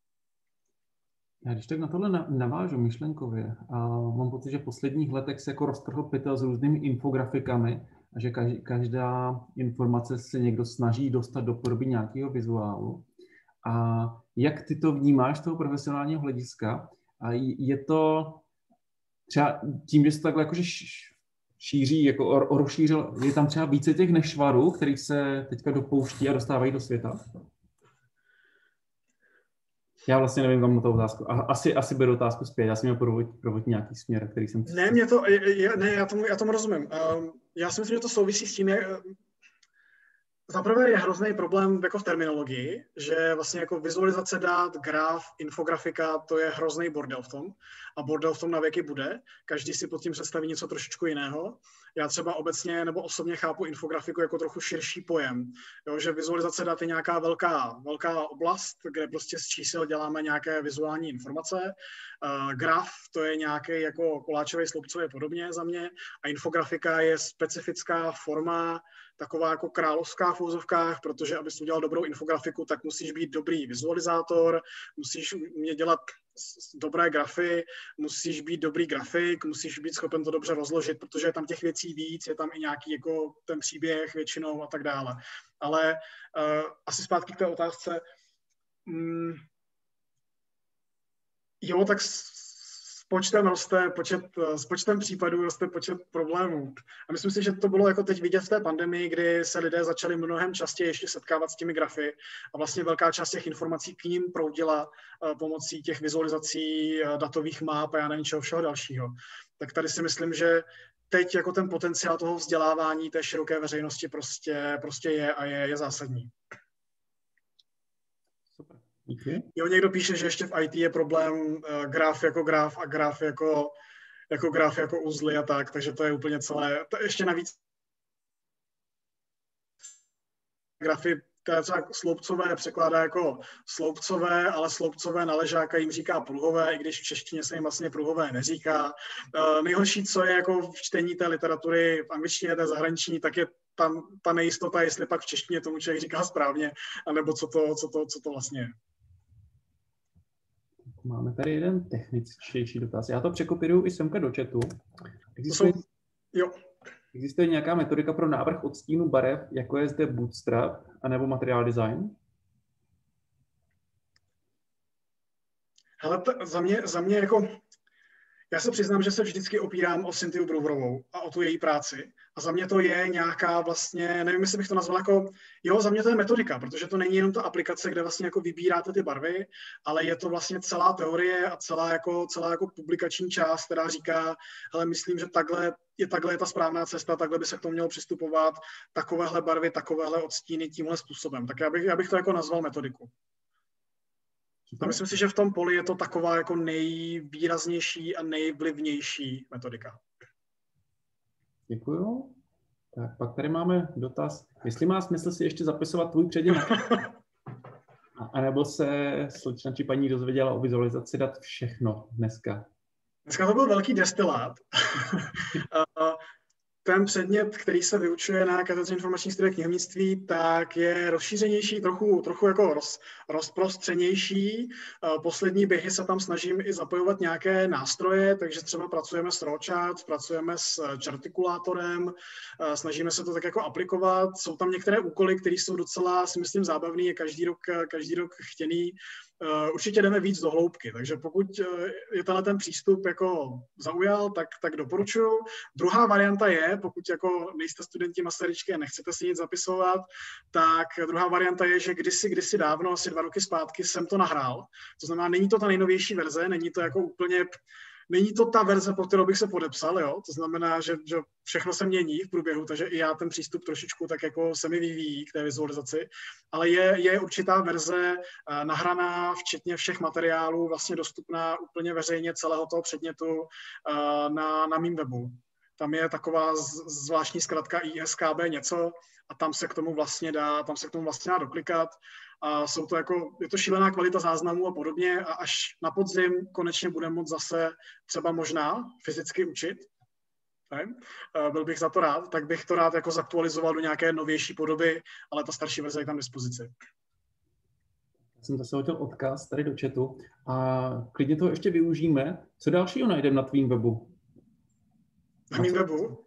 Já když tak na tohle navážu myšlenkově, mám pocit, že v posledních letech se jako roztrhl pytel s různými infografikami, a že každá informace se někdo snaží dostat do podoby nějakého vizuálu. A jak ty to vnímáš z toho profesionálního hlediska? A je to třeba tím, že se to takhle jakože šíří, jako rozšířil, je tam třeba více těch nešvarů, kterých se teďka dopouští a dostávají do světa? Já vlastně nevím, kam na to otázku. Asi beru otázku zpět. Já jsem měl prvotní nějaký směr, který jsem... Já tomu rozumím. Já si myslím, že to souvisí s tím, zaprvé je hrozný problém jako v terminologii, že vlastně jako vizualizace dat, graf, infografika, to je hrozný bordel v tom. A bordel v tom na věky bude. Každý si pod tím představí něco trošičku jiného. Já třeba obecně nebo osobně chápu infografiku jako trochu širší pojem. Jo, že vizualizace dat je nějaká velká oblast, kde prostě z čísel děláme nějaké vizuální informace. Graf to je nějaký jako koláčový sloupcový podobně za mě. A infografika je specifická forma, taková jako královská v úzovkách, protože abys udělal dobrou infografiku, tak musíš být dobrý vizualizátor, musíš umět dělat dobré grafy, musíš být dobrý grafik, musíš být schopen to dobře rozložit, protože je tam těch věcí víc, je tam i nějaký jako ten příběh většinou a tak dále. Ale asi zpátky k té otázce. Jo, tak s počtem případů roste počet problémů. A myslím si, že to bylo jako teď vidět v té pandemii, kdy se lidé začali mnohem častěji ještě setkávat s těmi grafy a vlastně velká část těch informací k ním proudila pomocí těch vizualizací, datových map a já nevím čeho všeho dalšího. Tak tady si myslím, že teď jako ten potenciál toho vzdělávání té široké veřejnosti prostě je a je zásadní. Super. Díky. Jo, někdo píše, že ještě v IT je problém graf jako graf a graf jako graf jako uzly a tak, takže to je úplně celé. To ještě navíc grafy, které třeba sloupcové překládá jako sloupcové, ale sloupcové na ležáka jim říká pruhové, i když v češtině se jim vlastně pruhové neříká. Nejhorší, co je jako v čtení té literatury v angličtině, té zahraniční, tak je ta nejistota, jestli pak v češtině tomu člověk říká správně, anebo co to vlastně je. Máme tady jeden techničtější dotaz. Já to překopíruju i semka do chatu. Existuje nějaká metodika pro návrh odstínu barev, jako je zde Bootstrap anebo Material Design? Hele, za mě jako... Já se přiznám, že se vždycky opírám o Cynthii Brewerovou a o tu její práci. A za mě to je nějaká vlastně, nevím, jestli bych to nazval jako, jo, za mě to je metodika, protože to není jenom ta aplikace, kde vlastně jako vybíráte ty barvy, ale je to vlastně celá teorie a celá jako publikační část, která říká, hele, myslím, že takhle je ta správná cesta, takhle by se k tomu mělo přistupovat, takovéhle barvy, takovéhle odstíny tímhle způsobem. Tak já bych to jako nazval metodiku. A myslím si, že v tom poli je to taková jako nejvýraznější a nejvlivnější metodika. Děkuju. Tak pak tady máme dotaz. Jestli má smysl si ještě zapisovat tvůj předmět? A nebo se slečna či paní dozvěděla o vizualizaci dat všechno dneska? Dneska to byl velký destilát. Ten předmět, který se vyučuje na katedře informačních studií knihovnictví, tak je rozšířenější, trochu jako rozprostřenější. Poslední běhy se tam snažím i zapojovat nějaké nástroje, takže třeba pracujeme s Rawcharts, pracujeme s Chartikulátorem, snažíme se to tak jako aplikovat. Jsou tam některé úkoly, které jsou docela, si myslím, zábavný, je každý rok chtěný. Určitě jdeme víc do hloubky, takže pokud je ten přístup jako zaujal, tak doporučuji. Druhá varianta je, pokud jako nejste studenti Masaryčky a nechcete si nic zapisovat, tak druhá varianta je, že kdysi dávno, asi 2 roky zpátky, jsem to nahrál. To znamená, není to ta nejnovější verze, není to ta verze, po kterou bych se podepsal, jo? To znamená, že všechno se mění v průběhu, takže i já ten přístup trošičku tak jako se mi vyvíjí k té vizualizaci, ale je určitá verze nahraná, včetně všech materiálů, vlastně dostupná úplně veřejně celého toho předmětu na mým webu. Tam je taková zvláštní zkratka ISKB něco a tam se k tomu vlastně dá doklikat. A je to šílená kvalita záznamů a podobně a až na podzim konečně budeme moct zase třeba možná fyzicky učit. Byl bych za to rád, tak bych to rád jako zaktualizoval do nějaké novější podoby, ale ta starší verze je tam k dispozici. Já jsem zase hodil odkaz tady do chatu a klidně to ještě využijeme. Co dalšího najdeme na tvým webu? Na mým webu?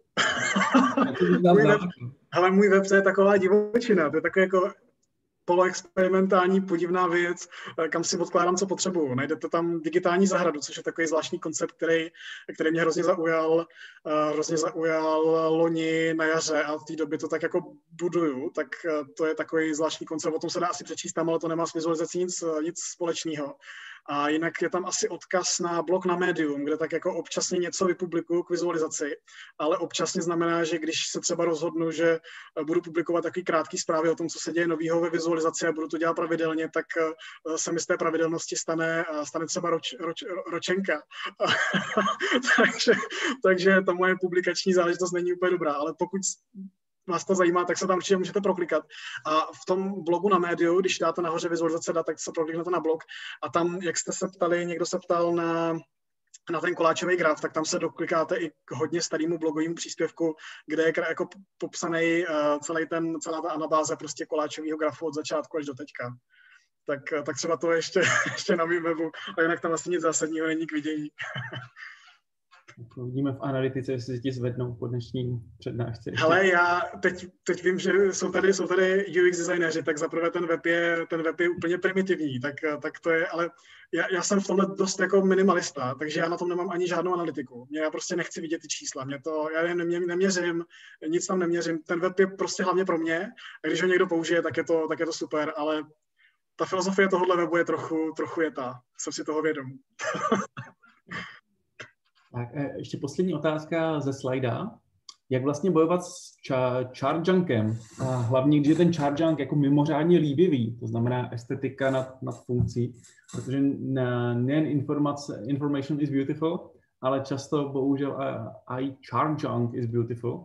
Můj web to je taková divočina, to je takový jako poloexperimentální podivná věc, kam si odkládám, co potřebuju. Najdete tam digitální zahradu, což je takový zvláštní koncept, který mě hrozně zaujal loni na jaře a v té době to tak jako buduju, tak to je takový zvláštní koncept, o tom se dá asi přečíst tam, ale to nemá s vizualizací nic společného. A jinak je tam asi odkaz na blog na Medium, kde tak jako občasně něco vypublikuju k vizualizaci, ale občasně znamená, že když se třeba rozhodnu, že budu publikovat takový krátký zprávy o tom, co se děje novýho ve vizualizaci a budu to dělat pravidelně, tak se mi z té pravidelnosti stane třeba ročenka. takže ta moje publikační záležitost není úplně dobrá, ale pokud vás to zajímá, tak se tam určitě můžete proklikat. A v tom blogu na Mediu, když dáte nahoře vizualizace dat, tak se prokliknete na blog. A tam, jak jste se ptali, někdo se ptal na ten koláčový graf, tak tam se doklikáte i k hodně starému blogovému příspěvku, kde je jako popsaný celá ta anabáze prostě koláčového grafu od začátku až do teďka. Tak třeba to je ještě na mém webu, a jinak tam vlastně nic zásadního není k vidění. Vidíme v analytice, jestli se ti zvednou po dnešní přednášce. Hele, já teď vím, že jsou tady UX designéři, tak zaprvé ten web je úplně primitivní, tak to je, ale já jsem v tomhle dost jako minimalista, takže já na tom nemám ani žádnou analytiku. Já prostě nechci vidět ty čísla, já je neměřím, nic tam neměřím, ten web je prostě hlavně pro mě a když ho někdo použije, tak je to super, ale ta filozofie tohohle webu je trochu jetá, jsem si toho vědom. Tak ještě poslední otázka ze slajda. Jak vlastně bojovat s charjunkem? A hlavně, když je ten charjunk jako mimořádně líbivý, to znamená estetika nad funkcí, protože nejen information is beautiful, ale často bohužel i charjunk is beautiful.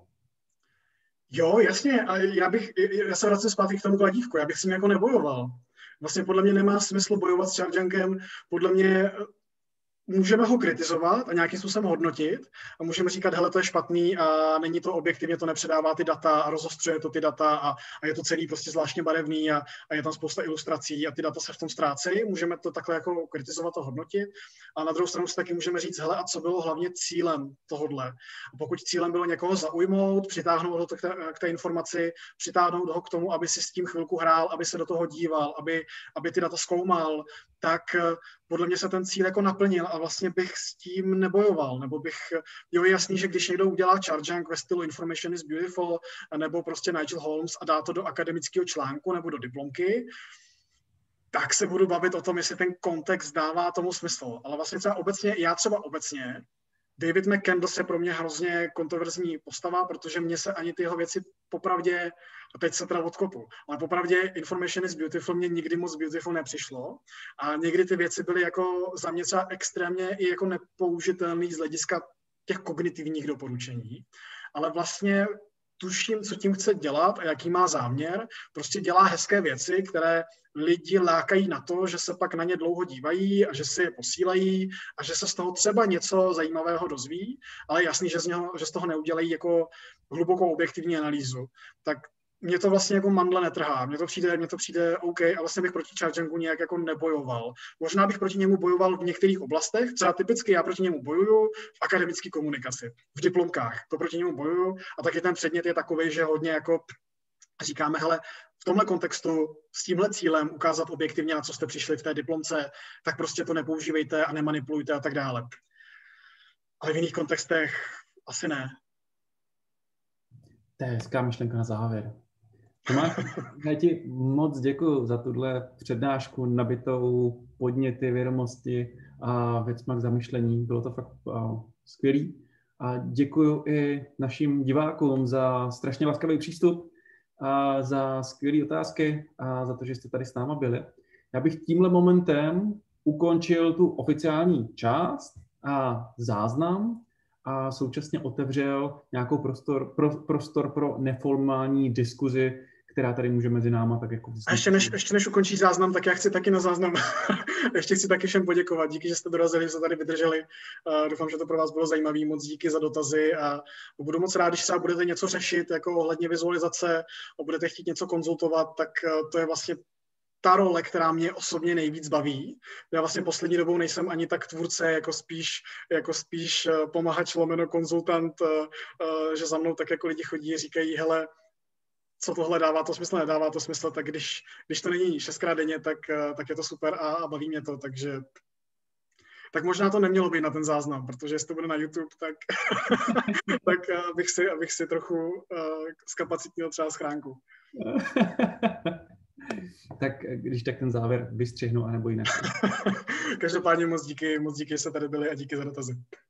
Jo, jasně, a já se vracím zpátky k tomu kladívku, já bych s ním jako nebojoval. Vlastně podle mě nemá smysl bojovat s charjunkem, podle mě můžeme ho kritizovat a nějakým způsobem hodnotit a můžeme říkat, hele, to je špatný a není to objektivně, to nepředává ty data a rozostřuje to ty data a je to celý prostě zvláštně barevný a je tam spousta ilustrací a ty data se v tom ztrácejí. Můžeme to takhle jako kritizovat a hodnotit. A na druhou stranu si taky můžeme říct, hele, a co bylo hlavně cílem tohodle. A pokud cílem bylo někoho zaujmout, přitáhnout ho k té informaci, přitáhnout ho k tomu, aby si s tím chvilku hrál, aby se do toho díval, aby ty data zkoumal, tak podle mě se ten cíl jako naplnil a vlastně bych s tím nebojoval, nebo je jasný, že když někdo udělá charjunk ve stylu Information is beautiful, nebo prostě Nigel Holmes a dá to do akademického článku nebo do diplomky, tak se budu bavit o tom, jestli ten kontext dává tomu smysl. Ale vlastně třeba obecně, David McCandless je pro mě hrozně kontroverzní postava, protože mně se ani ty jeho věci popravdě, a teď se teda odkopu, ale popravdě Information is beautiful mě nikdy moc beautiful nepřišlo a někdy ty věci byly jako za mě třeba extrémně i jako nepoužitelný z hlediska těch kognitivních doporučení, ale vlastně tuším, co tím chce dělat a jaký má záměr, prostě dělá hezké věci, které lidi lákají na to, že se pak na ně dlouho dívají a že si je posílají a že se z toho třeba něco zajímavého dozví, ale jasný, že z toho neudělají jako hlubokou objektivní analýzu. Tak mě to vlastně jako mandle netrhá, mně to přijde OK a vlastně bych proti charjunku nějak jako nebojoval. Možná bych proti němu bojoval v některých oblastech, třeba typicky já proti němu bojuju v akademické komunikaci, v diplomkách, to proti němu bojuju a taky ten předmět je takovej, že hodně jako říkáme, hele, v tomhle kontextu s tímhle cílem ukázat objektivně, na co jste přišli v té diplomce, tak prostě to nepoužívejte a nemanipulujte a tak dále. Ale v jiných kontextech asi ne. To je hezká myšlenka na závěr. Tomáš, já ti moc děkuji za tuhle přednášku nabitou podněty, vědomosti a věcma k zamyšlení. Bylo to fakt skvělý. A děkuji i našim divákům za strašně laskavý přístup, a za skvělé otázky a za to, že jste tady s náma byli. Já bych tímhle momentem ukončil tu oficiální část a záznam a současně otevřel nějakou prostor pro neformální diskuzi, která tady může mezi náma tak jako vzniknout. A ještě než ukončí záznam, tak já chci taky na záznam. Ještě chci taky všem poděkovat. Díky, že jste dorazili, že jste tady vydrželi. Doufám, že to pro vás bylo zajímavé. Moc díky za dotazy a budu moc rád, když třeba budete něco řešit jako ohledně vizualizace a budete chtít něco konzultovat, tak to je vlastně ta role, která mě osobně nejvíc baví. Já vlastně poslední dobou nejsem ani tak tvůrce, jako spíš pomahač lomeno konzultant, že za mnou tak jako lidi chodí a říkají, hele, co tohle dává to smysl, nedává to smysl, tak když to není 6krát denně, tak je to super a baví mě to, takže tak možná to nemělo být na ten záznam, protože jestli to bude na YouTube, tak, tak abych si trochu zkapacitnil třeba schránku. Tak když tak ten závěr vystřihnu, anebo jinak. Každopádně moc díky, že jste tady byli a díky za dotazy.